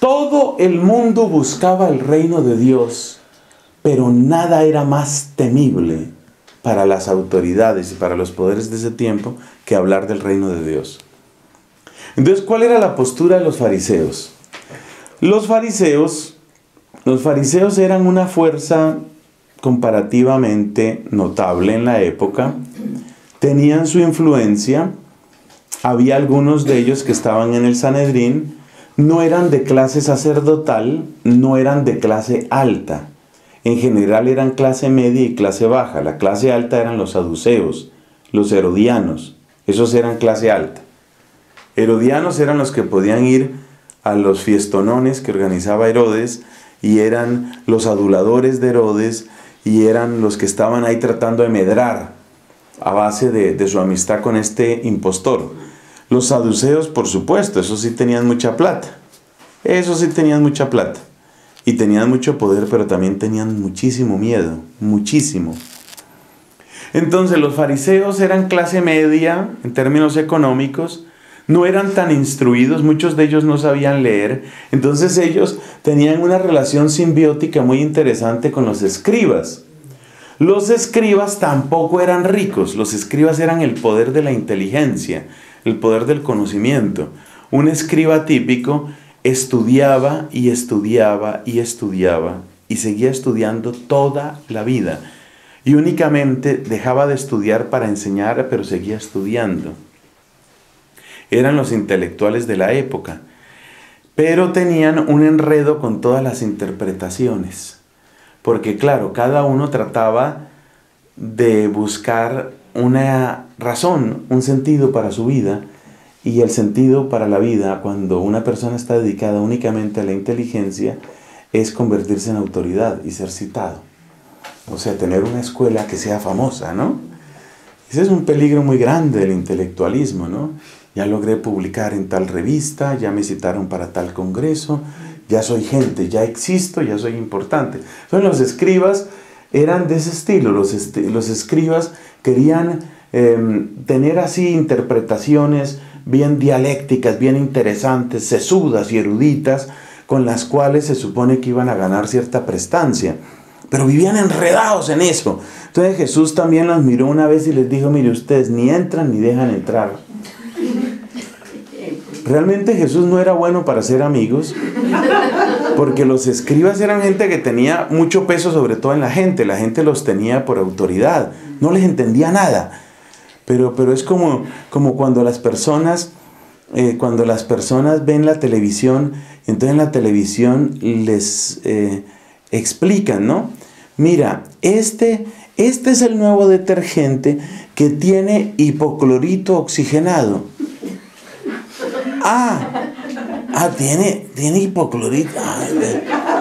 Todo el mundo buscaba el reino de Dios, pero nada era más temible para las autoridades y para los poderes de ese tiempo que hablar del reino de Dios. Entonces, ¿cuál era la postura de los fariseos? Los fariseos, los fariseos eran una fuerza comparativamente notable en la época, tenían su influencia, había algunos de ellos que estaban en el Sanedrín, no eran de clase sacerdotal, no eran de clase alta. En general eran clase media y clase baja. La clase alta eran los saduceos, los herodianos. Esos eran clase alta. Herodianos eran los que podían ir a los fiestonones que organizaba Herodes, y eran los aduladores de Herodes, y eran los que estaban ahí tratando de medrar a base de, de su amistad con este impostor. Los saduceos, por supuesto, esos sí tenían mucha plata. Esos sí tenían mucha plata. Y tenían mucho poder, pero también tenían muchísimo miedo, muchísimo. Entonces los fariseos eran clase media en términos económicos, no eran tan instruidos, muchos de ellos no sabían leer, entonces ellos tenían una relación simbiótica muy interesante con los escribas. Los escribas tampoco eran ricos, los escribas eran el poder de la inteligencia, el poder del conocimiento. Un escriba típico estudiaba y estudiaba y estudiaba y seguía estudiando toda la vida. Y únicamente dejaba de estudiar para enseñar, pero seguía estudiando. Eran los intelectuales de la época, pero tenían un enredo con todas las interpretaciones. Porque claro, cada uno trataba de buscar una razón, un sentido para su vida. Y el sentido para la vida, cuando una persona está dedicada únicamente a la inteligencia, es convertirse en autoridad y ser citado. O sea, tener una escuela que sea famosa, ¿no? Ese es un peligro muy grande del intelectualismo, ¿no? Ya logré publicar en tal revista, ya me citaron para tal congreso, ya soy gente, ya existo, ya soy importante. Entonces los escribas eran de ese estilo. Los, est- los escribas querían eh, tener así interpretaciones bien dialécticas, bien interesantes, sesudas y eruditas, con las cuales se supone que iban a ganar cierta prestancia. Pero vivían enredados en eso. Entonces Jesús también los miró una vez y les dijo, mire, ustedes ni entran ni dejan entrar. Realmente Jesús no era bueno para ser amigos, porque los escribas eran gente que tenía mucho peso, sobre todo en la gente. La gente los tenía por autoridad, no les entendía nada. Pero, pero es como, como cuando las personas, eh, cuando las personas ven la televisión, entonces en la televisión les eh, explican, ¿no? Mira, este, este es el nuevo detergente que tiene hipoclorito oxigenado. Ah, ah tiene, tiene hipoclorito. Ay,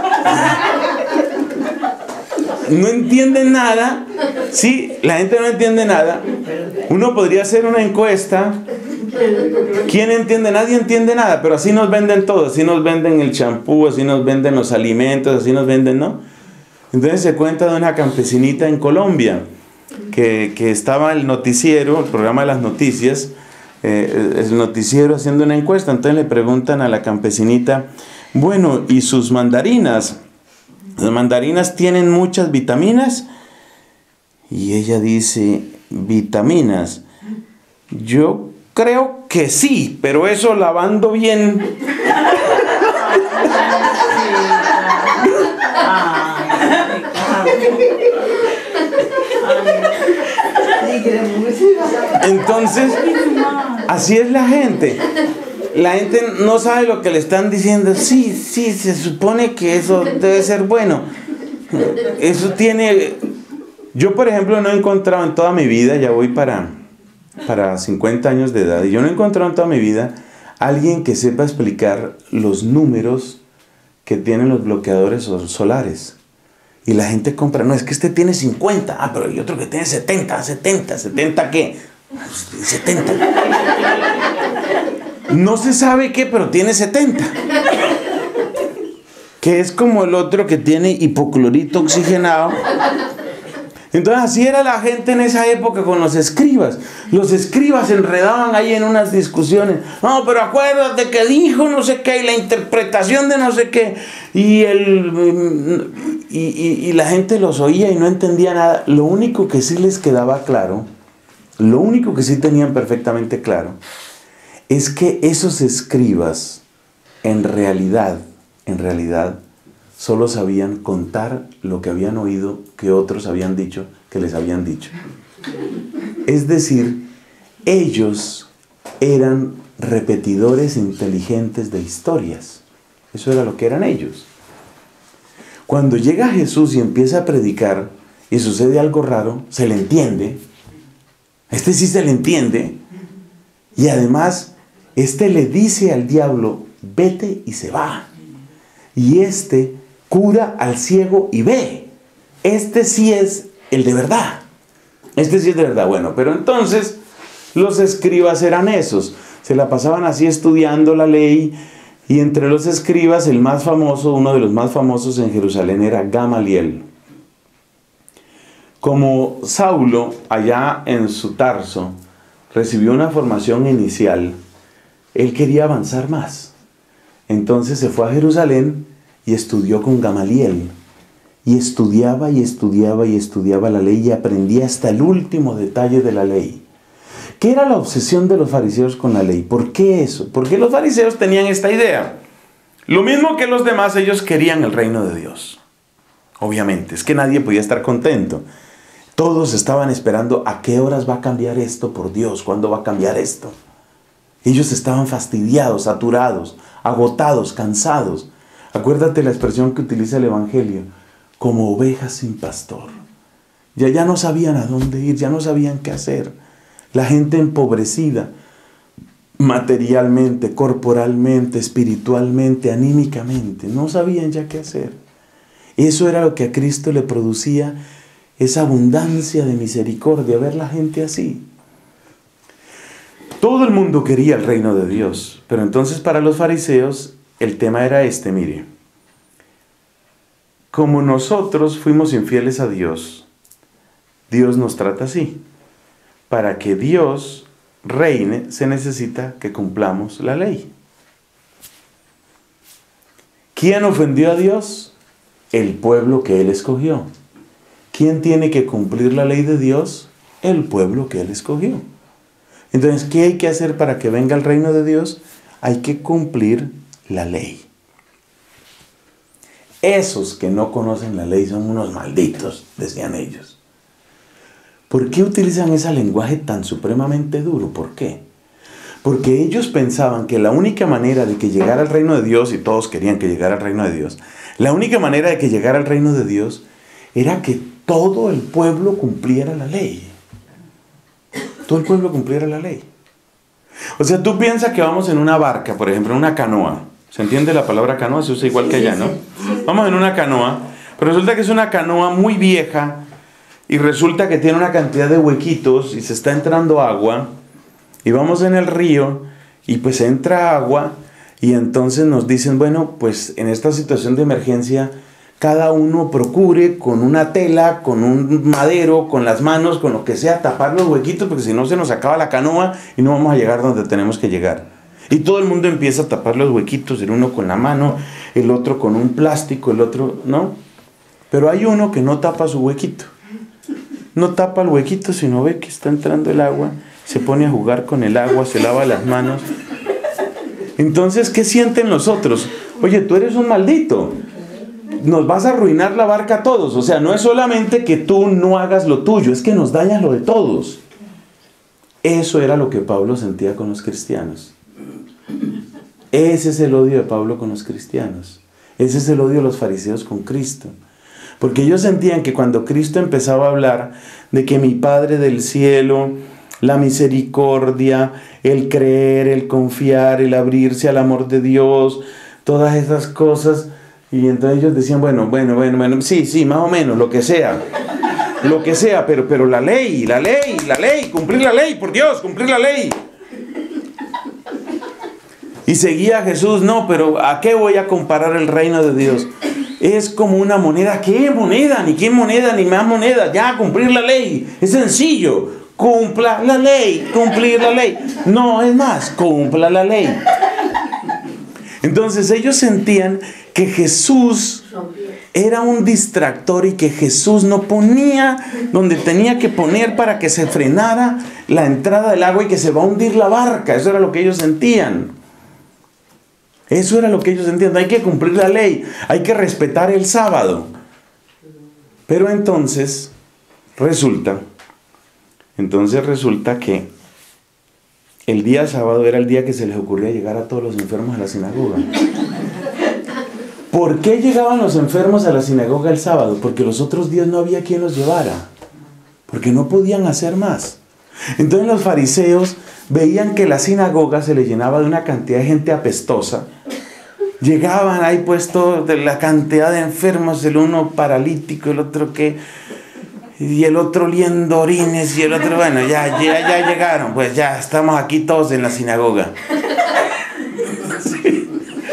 no entienden nada. Sí, la gente no entiende nada. Uno podría hacer una encuesta. ¿Quién entiende? Nadie entiende nada, pero así nos venden todo. Así nos venden el champú, así nos venden los alimentos, así nos venden, ¿no? Entonces se cuenta de una campesinita en Colombia que, que estaba el noticiero, el programa de las noticias, eh, el noticiero haciendo una encuesta. Entonces le preguntan a la campesinita, bueno, ¿y sus mandarinas? ¿Las mandarinas tienen muchas vitaminas? Y ella dice, ¿vitaminas? Yo creo que sí, pero eso lavando bien. Entonces, así es la gente. La gente no sabe lo que le están diciendo. Sí, sí, se supone que eso debe ser bueno. Eso tiene... Yo, por ejemplo, no he encontrado en toda mi vida, ya voy para, para cincuenta años de edad, y yo no he encontrado en toda mi vida alguien que sepa explicar los números que tienen los bloqueadores solares. Y la gente compra, no, es que este tiene cincuenta, ah, pero hay otro que tiene setenta, setenta, setenta, ¿qué? setenta. No se sabe qué, pero tiene setenta. Que es como el otro que tiene hipoclorito oxigenado. Entonces así era la gente en esa época con los escribas. Los escribas se enredaban ahí en unas discusiones. No, pero acuérdate que dijo no sé qué y la interpretación de no sé qué. Y, el, y, y, y la gente los oía y no entendía nada. Lo único que sí les quedaba claro, lo único que sí tenían perfectamente claro, es que esos escribas en realidad, en realidad, solo sabían contar lo que habían oído que otros habían dicho, que les habían dicho. Es decir, ellos eran repetidores inteligentes de historias. Eso era lo que eran ellos. Cuando llega Jesús y empieza a predicar y sucede algo raro, se le entiende. Este sí se le entiende. Y además, este le dice al diablo, vete y se va. Y este cura al ciego y ve. Este sí es el de verdad. Este sí es de verdad. Bueno, pero entonces los escribas eran esos. Se la pasaban así estudiando la ley. Y entre los escribas, el más famoso, uno de los más famosos en Jerusalén era Gamaliel. Como Saulo, allá en su Tarso, recibió una formación inicial, él quería avanzar más. Entonces se fue a Jerusalén y estudió con Gamaliel. Y estudiaba y estudiaba y estudiaba la ley y aprendía hasta el último detalle de la ley. ¿Qué era la obsesión de los fariseos con la ley? ¿Por qué eso? Porque los fariseos tenían esta idea. Lo mismo que los demás, ellos querían el reino de Dios. Obviamente, es que nadie podía estar contento. Todos estaban esperando a qué horas va a cambiar esto, por Dios, ¿cuándo va a cambiar esto? Ellos estaban fastidiados, saturados, agotados, cansados. Acuérdate la expresión que utiliza el Evangelio, como ovejas sin pastor. Ya, ya no sabían a dónde ir, ya no sabían qué hacer. La gente empobrecida, materialmente, corporalmente, espiritualmente, anímicamente, no sabían ya qué hacer. Eso era lo que a Cristo le producía esa abundancia de misericordia, ver la gente así. Todo el mundo quería el reino de Dios, pero entonces para los fariseos el tema era este, mire. Como nosotros fuimos infieles a Dios, Dios nos trata así. Para que Dios reine, se necesita que cumplamos la ley. ¿Quién ofendió a Dios? El pueblo que Él escogió. ¿Quién tiene que cumplir la ley de Dios? El pueblo que Él escogió. Entonces, ¿qué hay que hacer para que venga el reino de Dios? Hay que cumplir la ley. Esos que no conocen la ley son unos malditos, decían ellos. ¿Por qué utilizan ese lenguaje tan supremamente duro? ¿Por qué? Porque ellos pensaban que la única manera de que llegara al reino de Dios, y todos querían que llegara al reino de Dios, la única manera de que llegara al reino de Dios era que todo el pueblo cumpliera la ley. Todo el pueblo cumpliera la ley. O sea, tú piensas que vamos en una barca, por ejemplo, en una canoa. ¿Se entiende la palabra canoa? Se usa igual que allá, ¿no? Vamos en una canoa, pero resulta que es una canoa muy vieja y resulta que tiene una cantidad de huequitos y se está entrando agua y vamos en el río y pues entra agua y entonces nos dicen, bueno, pues en esta situación de emergencia cada uno procure con una tela, con un madero, con las manos, con lo que sea, tapar los huequitos porque si no se nos acaba la canoa y no vamos a llegar donde tenemos que llegar. Y todo el mundo empieza a tapar los huequitos, el uno con la mano, el otro con un plástico, el otro, ¿no? Pero hay uno que no tapa su huequito. No tapa el huequito, sino ve que está entrando el agua, se pone a jugar con el agua, se lava las manos. Entonces, ¿qué sienten los otros? Oye, tú eres un maldito. Nos vas a arruinar la barca a todos. O sea, no es solamente que tú no hagas lo tuyo, es que nos dañas lo de todos. Eso era lo que Pablo sentía con los cristianos. Ese es el odio de Pablo con los cristianos. Ese es el odio de los fariseos con Cristo. Porque ellos sentían que cuando Cristo empezaba a hablar de que mi Padre del cielo, la misericordia, el creer, el confiar, el abrirse al amor de Dios, todas esas cosas, y entonces ellos decían, bueno, bueno, bueno, bueno, sí, sí, más o menos, lo que sea, lo que sea, pero, pero la ley, la ley, la ley, cumplir la ley, por Dios, cumplir la ley. Y seguía Jesús, no, pero ¿a qué voy a comparar el reino de Dios? es como una moneda. ¿Qué moneda? Ni qué moneda, ni más moneda. Ya, cumplir la ley. Es sencillo. Cumpla la ley. Cumplir la ley. No, es más, cumpla la ley. Entonces ellos sentían que Jesús era un distractor y que Jesús no ponía donde tenía que poner para que se frenara la entrada del agua y que se va a hundir la barca. Eso era lo que ellos sentían. Eso era lo que ellos sentían. Hay que cumplir la ley, hay que respetar el sábado. Pero entonces resulta, entonces resulta que el día sábado era el día que se les ocurría llegar a todos los enfermos a la sinagoga. ¿Por qué llegaban los enfermos a la sinagoga el sábado? Porque los otros días no había quien los llevara. Porque no podían hacer más. Entonces los fariseos veían que la sinagoga se le llenaba de una cantidad de gente apestosa. Llegaban ahí puesto de la cantidad de enfermos, el uno paralítico, el otro que... y el otro oliendo orines, y el otro, bueno, ya, ya, ya llegaron, pues ya estamos aquí todos en la sinagoga. Sí.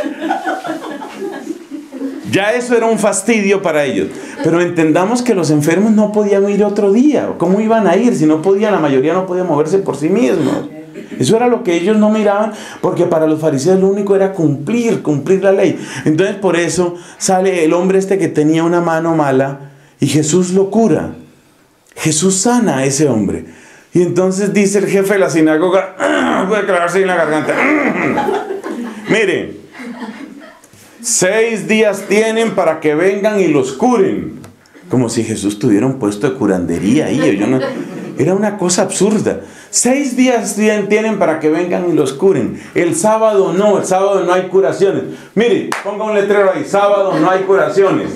Ya eso era un fastidio para ellos. Pero entendamos que los enfermos no podían ir otro día. ¿Cómo iban a ir? Si no podían, la mayoría no podía moverse por sí mismos. Eso era lo que ellos no miraban, porque para los fariseos lo único era cumplir, cumplir la ley. Entonces por eso sale el hombre este que tenía una mano mala y Jesús lo cura. Jesús sana a ese hombre. Y entonces dice el jefe de la sinagoga, ¡ah! Voy a clavarse en la garganta. ¡Ah! Mire, seis días tienen para que vengan y los curen. Como si Jesús tuviera un puesto de curandería ahí. Yo no, era una cosa absurda. Seis días tienen para que vengan y los curen. El sábado no, el sábado no hay curaciones. Mire, ponga un letrero ahí, sábado no hay curaciones.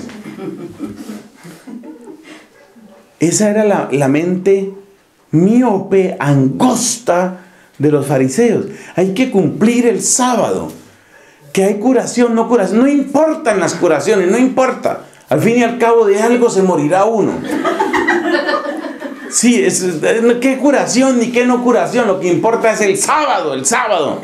Esa era la, la mente míope, angosta de los fariseos. Hay que cumplir el sábado. Que hay curación, no curación. No importan las curaciones, no importa. Al fin y al cabo de algo se morirá uno. Sí, es, es, ¿qué curación ni qué no curación? Lo que importa es el sábado, el sábado.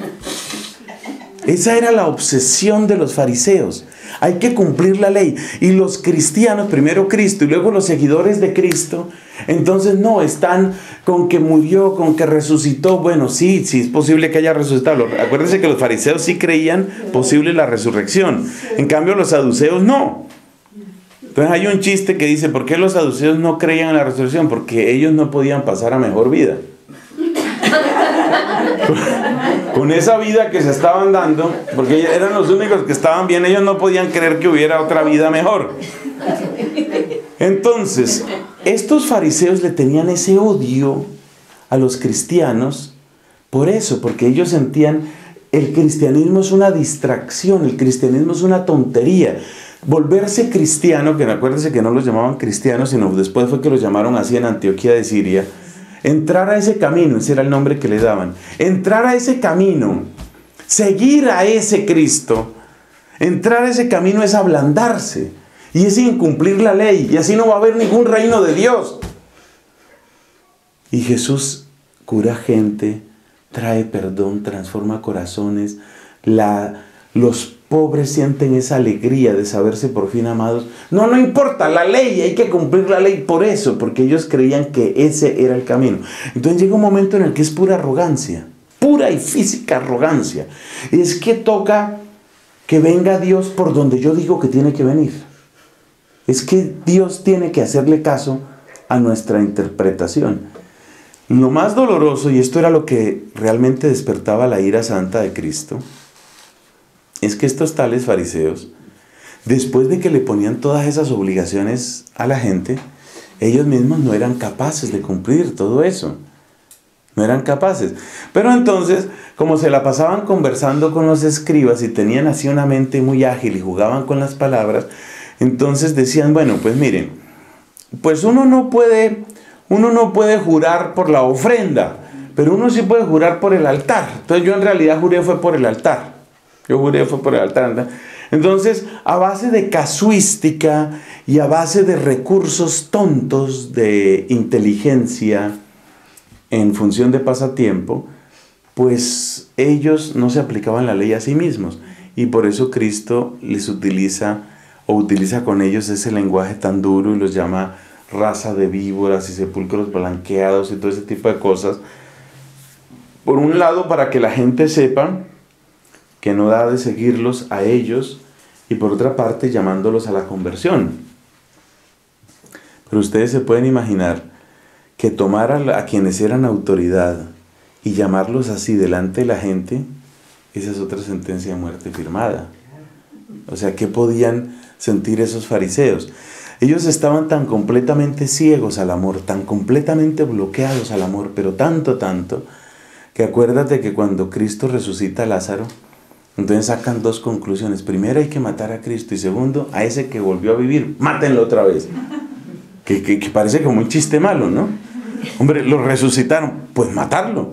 Esa era la obsesión de los fariseos. Hay que cumplir la ley. Y los cristianos, primero Cristo y luego los seguidores de Cristo, entonces no, están con que murió, con que resucitó. Bueno, sí, sí es posible que haya resucitado. Acuérdense que los fariseos sí creían posible la resurrección. En cambio los saduceos no. Entonces hay un chiste que dice, ¿por qué los saduceos no creían en la resurrección? Porque ellos no podían pasar a mejor vida. Con esa vida que se estaban dando, porque eran los únicos que estaban bien, ellos no podían creer que hubiera otra vida mejor. Entonces, estos fariseos le tenían ese odio a los cristianos, por eso, porque ellos sentían, el cristianismo es una distracción, el cristianismo es una tontería. Volverse cristiano, que acuérdense que no los llamaban cristianos, sino después fue que los llamaron así en Antioquía de Siria. Entrar a ese camino, ese era el nombre que le daban. Entrar a ese camino, seguir a ese Cristo, entrar a ese camino es ablandarse y es incumplir la ley, y así no va a haber ningún reino de Dios. Y Jesús cura gente, trae perdón, transforma corazones, la, los pobres sienten esa alegría de saberse por fin amados. No, no importa, la ley, hay que cumplir la ley por eso, porque ellos creían que ese era el camino. Entonces llega un momento en el que es pura arrogancia, pura y física arrogancia. Es que toca que venga Dios por donde yo digo que tiene que venir. Es que Dios tiene que hacerle caso a nuestra interpretación. Lo más doloroso, y esto era lo que realmente despertaba la ira santa de Cristo, es que estos tales fariseos, después de que le ponían todas esas obligaciones a la gente, ellos mismos no eran capaces de cumplir todo eso. No eran capaces. Pero entonces, como se la pasaban conversando con los escribas y tenían así una mente muy ágil y jugaban con las palabras, entonces decían, bueno, pues miren, pues uno no puede, uno no puede jurar por la ofrenda, pero uno sí puede jurar por el altar. Entonces yo en realidad juré fue por el altar. Yo juré fue por el altar. Entonces, a base de casuística y a base de recursos tontos de inteligencia en función de pasatiempo, pues ellos no se aplicaban la ley a sí mismos. Y por eso Cristo les utiliza o utiliza con ellos ese lenguaje tan duro y los llama raza de víboras y sepulcros blanqueados y todo ese tipo de cosas. Por un lado, para que la gente sepa que no da de seguirlos a ellos, y por otra parte, llamándolos a la conversión. Pero ustedes se pueden imaginar que tomar a, a quienes eran autoridad y llamarlos así delante de la gente, esa es otra sentencia de muerte firmada. O sea, ¿qué podían sentir esos fariseos? Ellos estaban tan completamente ciegos al amor, tan completamente bloqueados al amor, pero tanto, tanto, que acuérdate que cuando Cristo resucita a Lázaro, entonces sacan dos conclusiones. Primero, hay que matar a Cristo, y segundo, a ese que volvió a vivir, mátenlo otra vez. Que, que, que parece como un chiste malo, ¿no? Hombre, lo resucitaron, pues matarlo.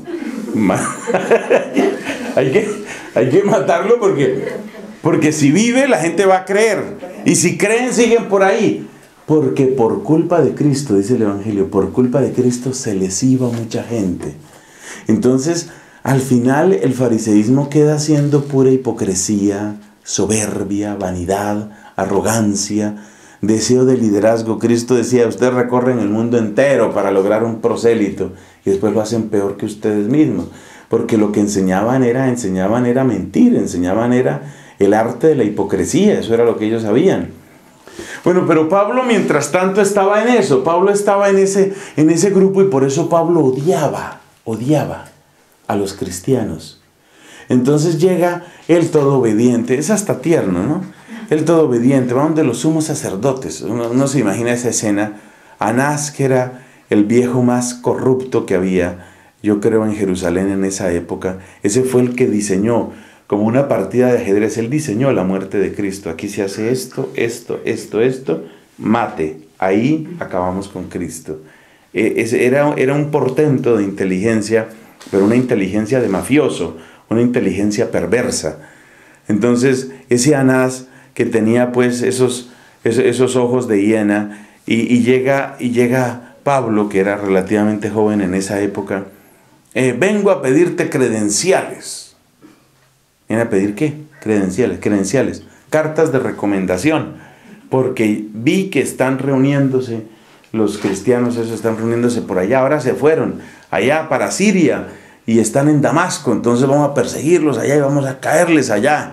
hay, que, hay que matarlo porque, porque si vive la gente va a creer. Y si creen, siguen por ahí. Porque por culpa de Cristo, dice el Evangelio, por culpa de Cristo se les iba mucha gente. Entonces, al final el fariseísmo queda siendo pura hipocresía, soberbia, vanidad, arrogancia, deseo de liderazgo. Cristo decía, ustedes recorren el mundo entero para lograr un prosélito y después lo hacen peor que ustedes mismos. Porque lo que enseñaban era, enseñaban era mentir, enseñaban era el arte de la hipocresía, eso era lo que ellos sabían. Bueno, pero Pablo mientras tanto estaba en eso, Pablo estaba en ese, en ese grupo, y por eso Pablo odiaba, odiaba a los cristianos. Entonces llega el todo obediente, es hasta tierno, ¿no? El todo obediente, va donde los sumos sacerdotes. Uno, uno se imagina esa escena. Anás, que era el viejo más corrupto que había, yo creo, en Jerusalén en esa época, ese fue el que diseñó, como una partida de ajedrez, él diseñó la muerte de Cristo. Aquí se hace esto, esto, esto, esto, mate. Ahí acabamos con Cristo. Eh, ese era, era un portento de inteligencia, pero una inteligencia de mafioso, una inteligencia perversa. Entonces, ese Anás que tenía pues esos, esos, esos ojos de hiena, y, y, llega, y llega Pablo, que era relativamente joven en esa época, eh, vengo a pedirte credenciales. ¿Viene a pedir qué? Credenciales, credenciales, cartas de recomendación, porque vi que están reuniéndose, los cristianos esos están reuniéndose por allá, ahora se fueron allá para Siria y están en Damasco, entonces vamos a perseguirlos allá y vamos a caerles allá.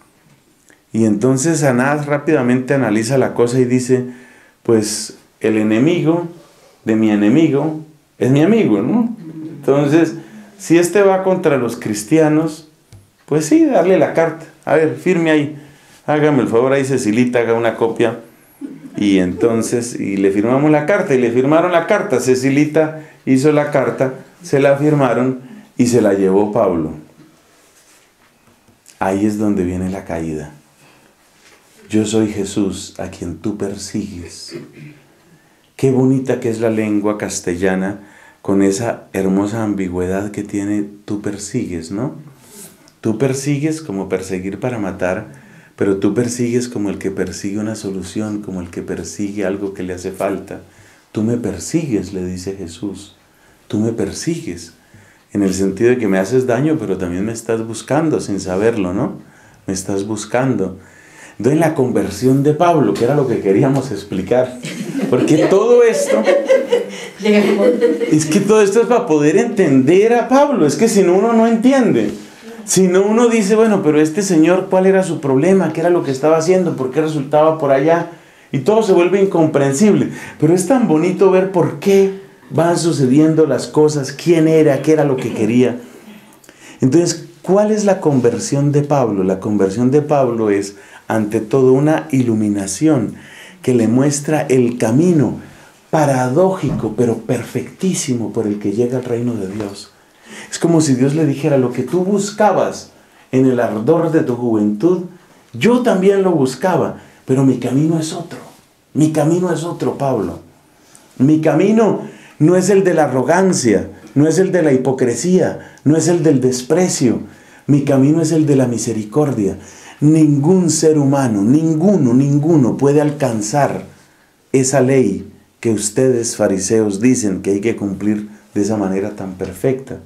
Y entonces Anás rápidamente analiza la cosa y dice, pues el enemigo de mi enemigo es mi amigo, ¿no? Entonces, si este va contra los cristianos, pues sí, darle la carta. A ver, firme ahí, hágame el favor ahí, Cecilita, haga una copia. Y entonces, y le firmamos la carta, y le firmaron la carta. Cecilita hizo la carta, se la firmaron y se la llevó Pablo. Ahí es donde viene la caída. Yo soy Jesús a quien tú persigues. Qué bonita que es la lengua castellana, con esa hermosa ambigüedad que tiene tú persigues, ¿no? Tú persigues como perseguir para matar, pero tú persigues como el que persigue una solución, como el que persigue algo que le hace falta. Tú me persigues, le dice Jesús. Tú me persigues, en el sentido de que me haces daño, pero también me estás buscando sin saberlo, ¿no? Me estás buscando. Entonces la conversión de Pablo, que era lo que queríamos explicar, porque todo esto, es que todo esto es para poder entender a Pablo, es que si no uno no entiende, si no uno dice, bueno, pero este señor, ¿cuál era su problema? ¿Qué era lo que estaba haciendo? ¿Por qué resultaba por allá? Y todo se vuelve incomprensible, pero es tan bonito ver por qué van sucediendo las cosas, quién era, qué era lo que quería. Entonces, ¿cuál es la conversión de Pablo? La conversión de Pablo es, ante todo, una iluminación que le muestra el camino paradójico, pero perfectísimo, por el que llega al reino de Dios. Es como si Dios le dijera, lo que tú buscabas en el ardor de tu juventud, yo también lo buscaba, pero mi camino es otro. Mi camino es otro, Pablo. Mi camino no es el de la arrogancia, no es el de la hipocresía, no es el del desprecio. Mi camino es el de la misericordia. Ningún ser humano, ninguno, ninguno puede alcanzar esa ley que ustedes, fariseos, dicen que hay que cumplir de esa manera tan perfecta.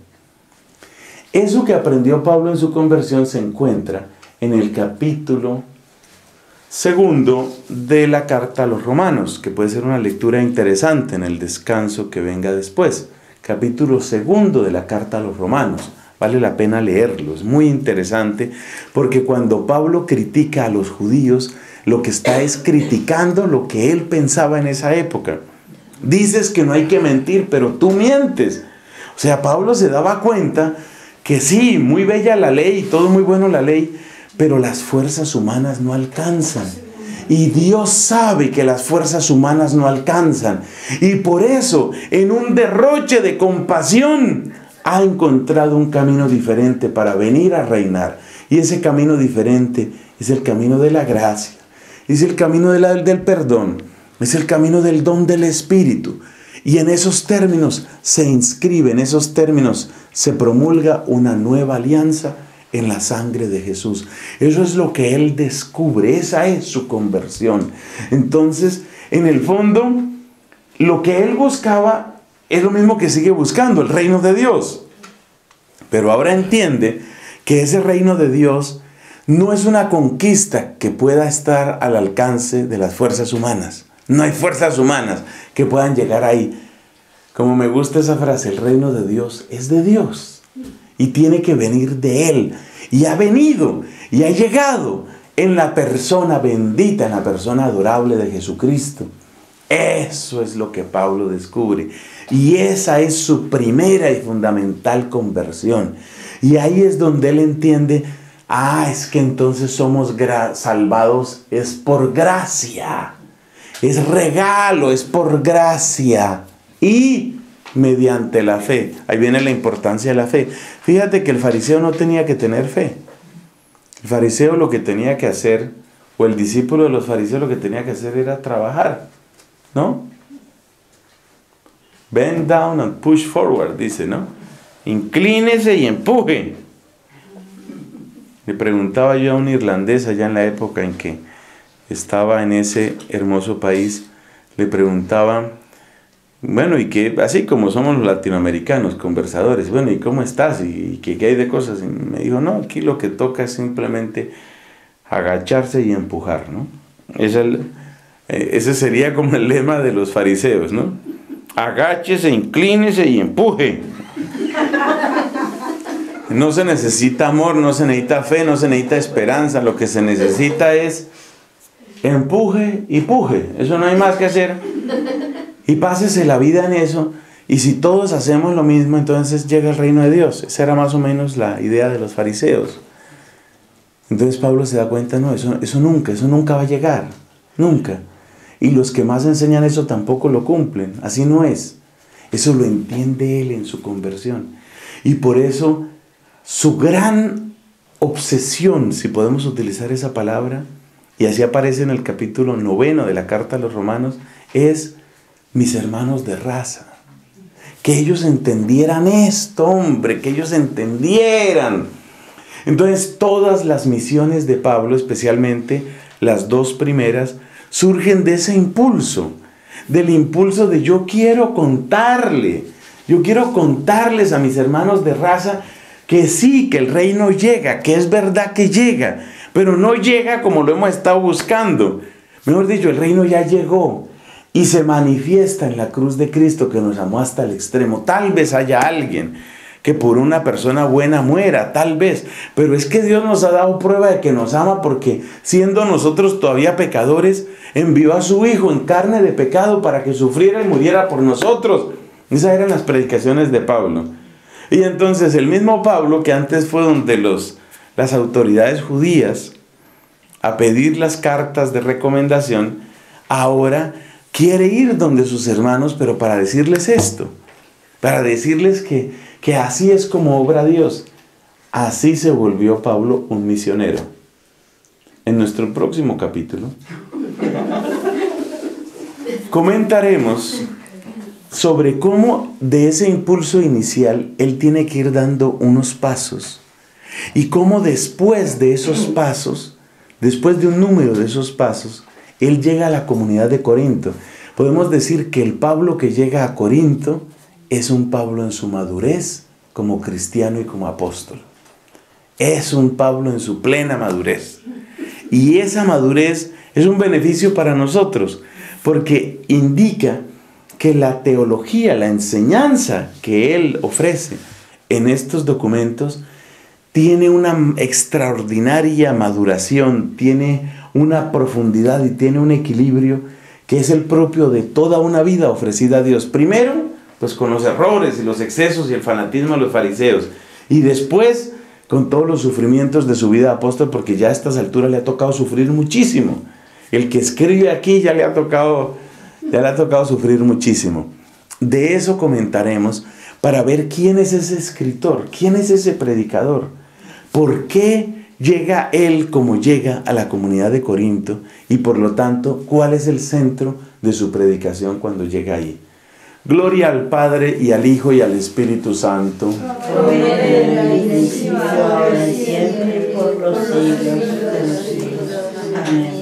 Eso que aprendió Pablo en su conversión se encuentra en el capítulo segundo de la carta a los Romanos, que puede ser una lectura interesante en el descanso que venga después. Capítulo segundo de la carta a los Romanos. Vale la pena leerlo, es muy interesante, porque cuando Pablo critica a los judíos, lo que está es criticando lo que él pensaba en esa época. Dices que no hay que mentir, pero tú mientes. O sea, Pablo se daba cuenta que sí, muy bella la ley y todo muy bueno la ley, pero las fuerzas humanas no alcanzan. Y Dios sabe que las fuerzas humanas no alcanzan. Y por eso, en un derroche de compasión, ha encontrado un camino diferente para venir a reinar. Y ese camino diferente es el camino de la gracia. Es el camino de la, del perdón. Es el camino del don del Espíritu. Y en esos términos se inscribe, en esos términos se promulga una nueva alianza en la sangre de Jesús. Eso es lo que él descubre, esa es su conversión. Entonces, en el fondo, lo que él buscaba es lo mismo que sigue buscando, el reino de Dios. Pero ahora entiende que ese reino de Dios no es una conquista que pueda estar al alcance de las fuerzas humanas. No hay fuerzas humanas que puedan llegar ahí. Como me gusta esa frase, el reino de Dios es de Dios. Y tiene que venir de Él. Y ha venido y ha llegado en la persona bendita, en la persona adorable de Jesucristo. Eso es lo que Pablo descubre. Y esa es su primera y fundamental conversión. Y ahí es donde él entiende, ah, es que entonces somos salvados, es por gracia. Es regalo, es por gracia. Y mediante la fe. Ahí viene la importancia de la fe. Fíjate que el fariseo no tenía que tener fe. El fariseo lo que tenía que hacer, o el discípulo de los fariseos lo que tenía que hacer era trabajar. ¿No? Bend down and push forward, dice, ¿no? Inclínese y empuje. Le preguntaba yo a un irlandés allá en la época en que estaba en ese hermoso país, le preguntaba, bueno, y que así como somos los latinoamericanos, conversadores, bueno, ¿y cómo estás? ¿Y qué, qué hay de cosas? Y me dijo, no, aquí lo que toca es simplemente agacharse y empujar, ¿no? Es el... Ese sería como el lema de los fariseos, ¿no? Agáchese, inclínese y empuje. No se necesita amor, no se necesita fe, no se necesita esperanza. Lo que se necesita es empuje y puje. Eso no hay más que hacer. Y pásese la vida en eso. Y si todos hacemos lo mismo, entonces llega el reino de Dios. Esa era más o menos la idea de los fariseos. Entonces Pablo se da cuenta, no, eso, eso nunca, eso nunca va a llegar. Nunca. Y los que más enseñan eso tampoco lo cumplen. Así no es. Eso lo entiende él en su conversión. Y por eso su gran obsesión, si podemos utilizar esa palabra, y así aparece en el capítulo noveno de la carta a los Romanos, es mis hermanos de raza. Que ellos entendieran esto, hombre, que ellos entendieran. Entonces todas las misiones de Pablo, especialmente las dos primeras, surgen de ese impulso, del impulso de yo quiero contarle, yo quiero contarles a mis hermanos de raza que sí, que el reino llega, que es verdad que llega, pero no llega como lo hemos estado buscando. Mejor dicho, el reino ya llegó y se manifiesta en la cruz de Cristo que nos amó hasta el extremo. Tal vez haya alguien que por una persona buena muera, tal vez. Pero es que Dios nos ha dado prueba de que nos ama porque siendo nosotros todavía pecadores, envió a su Hijo en carne de pecado para que sufriera y muriera por nosotros. Esas eran las predicaciones de Pablo. Y entonces el mismo Pablo, que antes fue donde los, las autoridades judías a pedir las cartas de recomendación, ahora quiere ir donde sus hermanos, pero para decirles esto, para decirles que, que así es como obra Dios. Así se volvió Pablo un misionero. En nuestro próximo capítulo comentaremos sobre cómo de ese impulso inicial él tiene que ir dando unos pasos y cómo después de esos pasos, después de un número de esos pasos, él llega a la comunidad de Corinto. Podemos decir que el Pablo que llega a Corinto es un Pablo en su madurez como cristiano y como apóstol. Es un Pablo en su plena madurez. Y esa madurez Es un beneficio para nosotros, porque indica que la teología, la enseñanza que él ofrece en estos documentos tiene una extraordinaria maduración, tiene una profundidad y tiene un equilibrio que es el propio de toda una vida ofrecida a Dios. Primero, pues con los errores y los excesos y el fanatismo de los fariseos. Y después, con todos los sufrimientos de su vida de apóstol, porque ya a estas alturas le ha tocado sufrir muchísimo. El que escribe aquí ya le ha tocado, ya le ha tocado sufrir muchísimo. De eso comentaremos para ver quién es ese escritor, quién es ese predicador, por qué llega él como llega a la comunidad de Corinto y por lo tanto, cuál es el centro de su predicación cuando llega ahí. Gloria al Padre y al Hijo y al Espíritu Santo. Ahora y siempre, por los siglos de los siglos. Amén.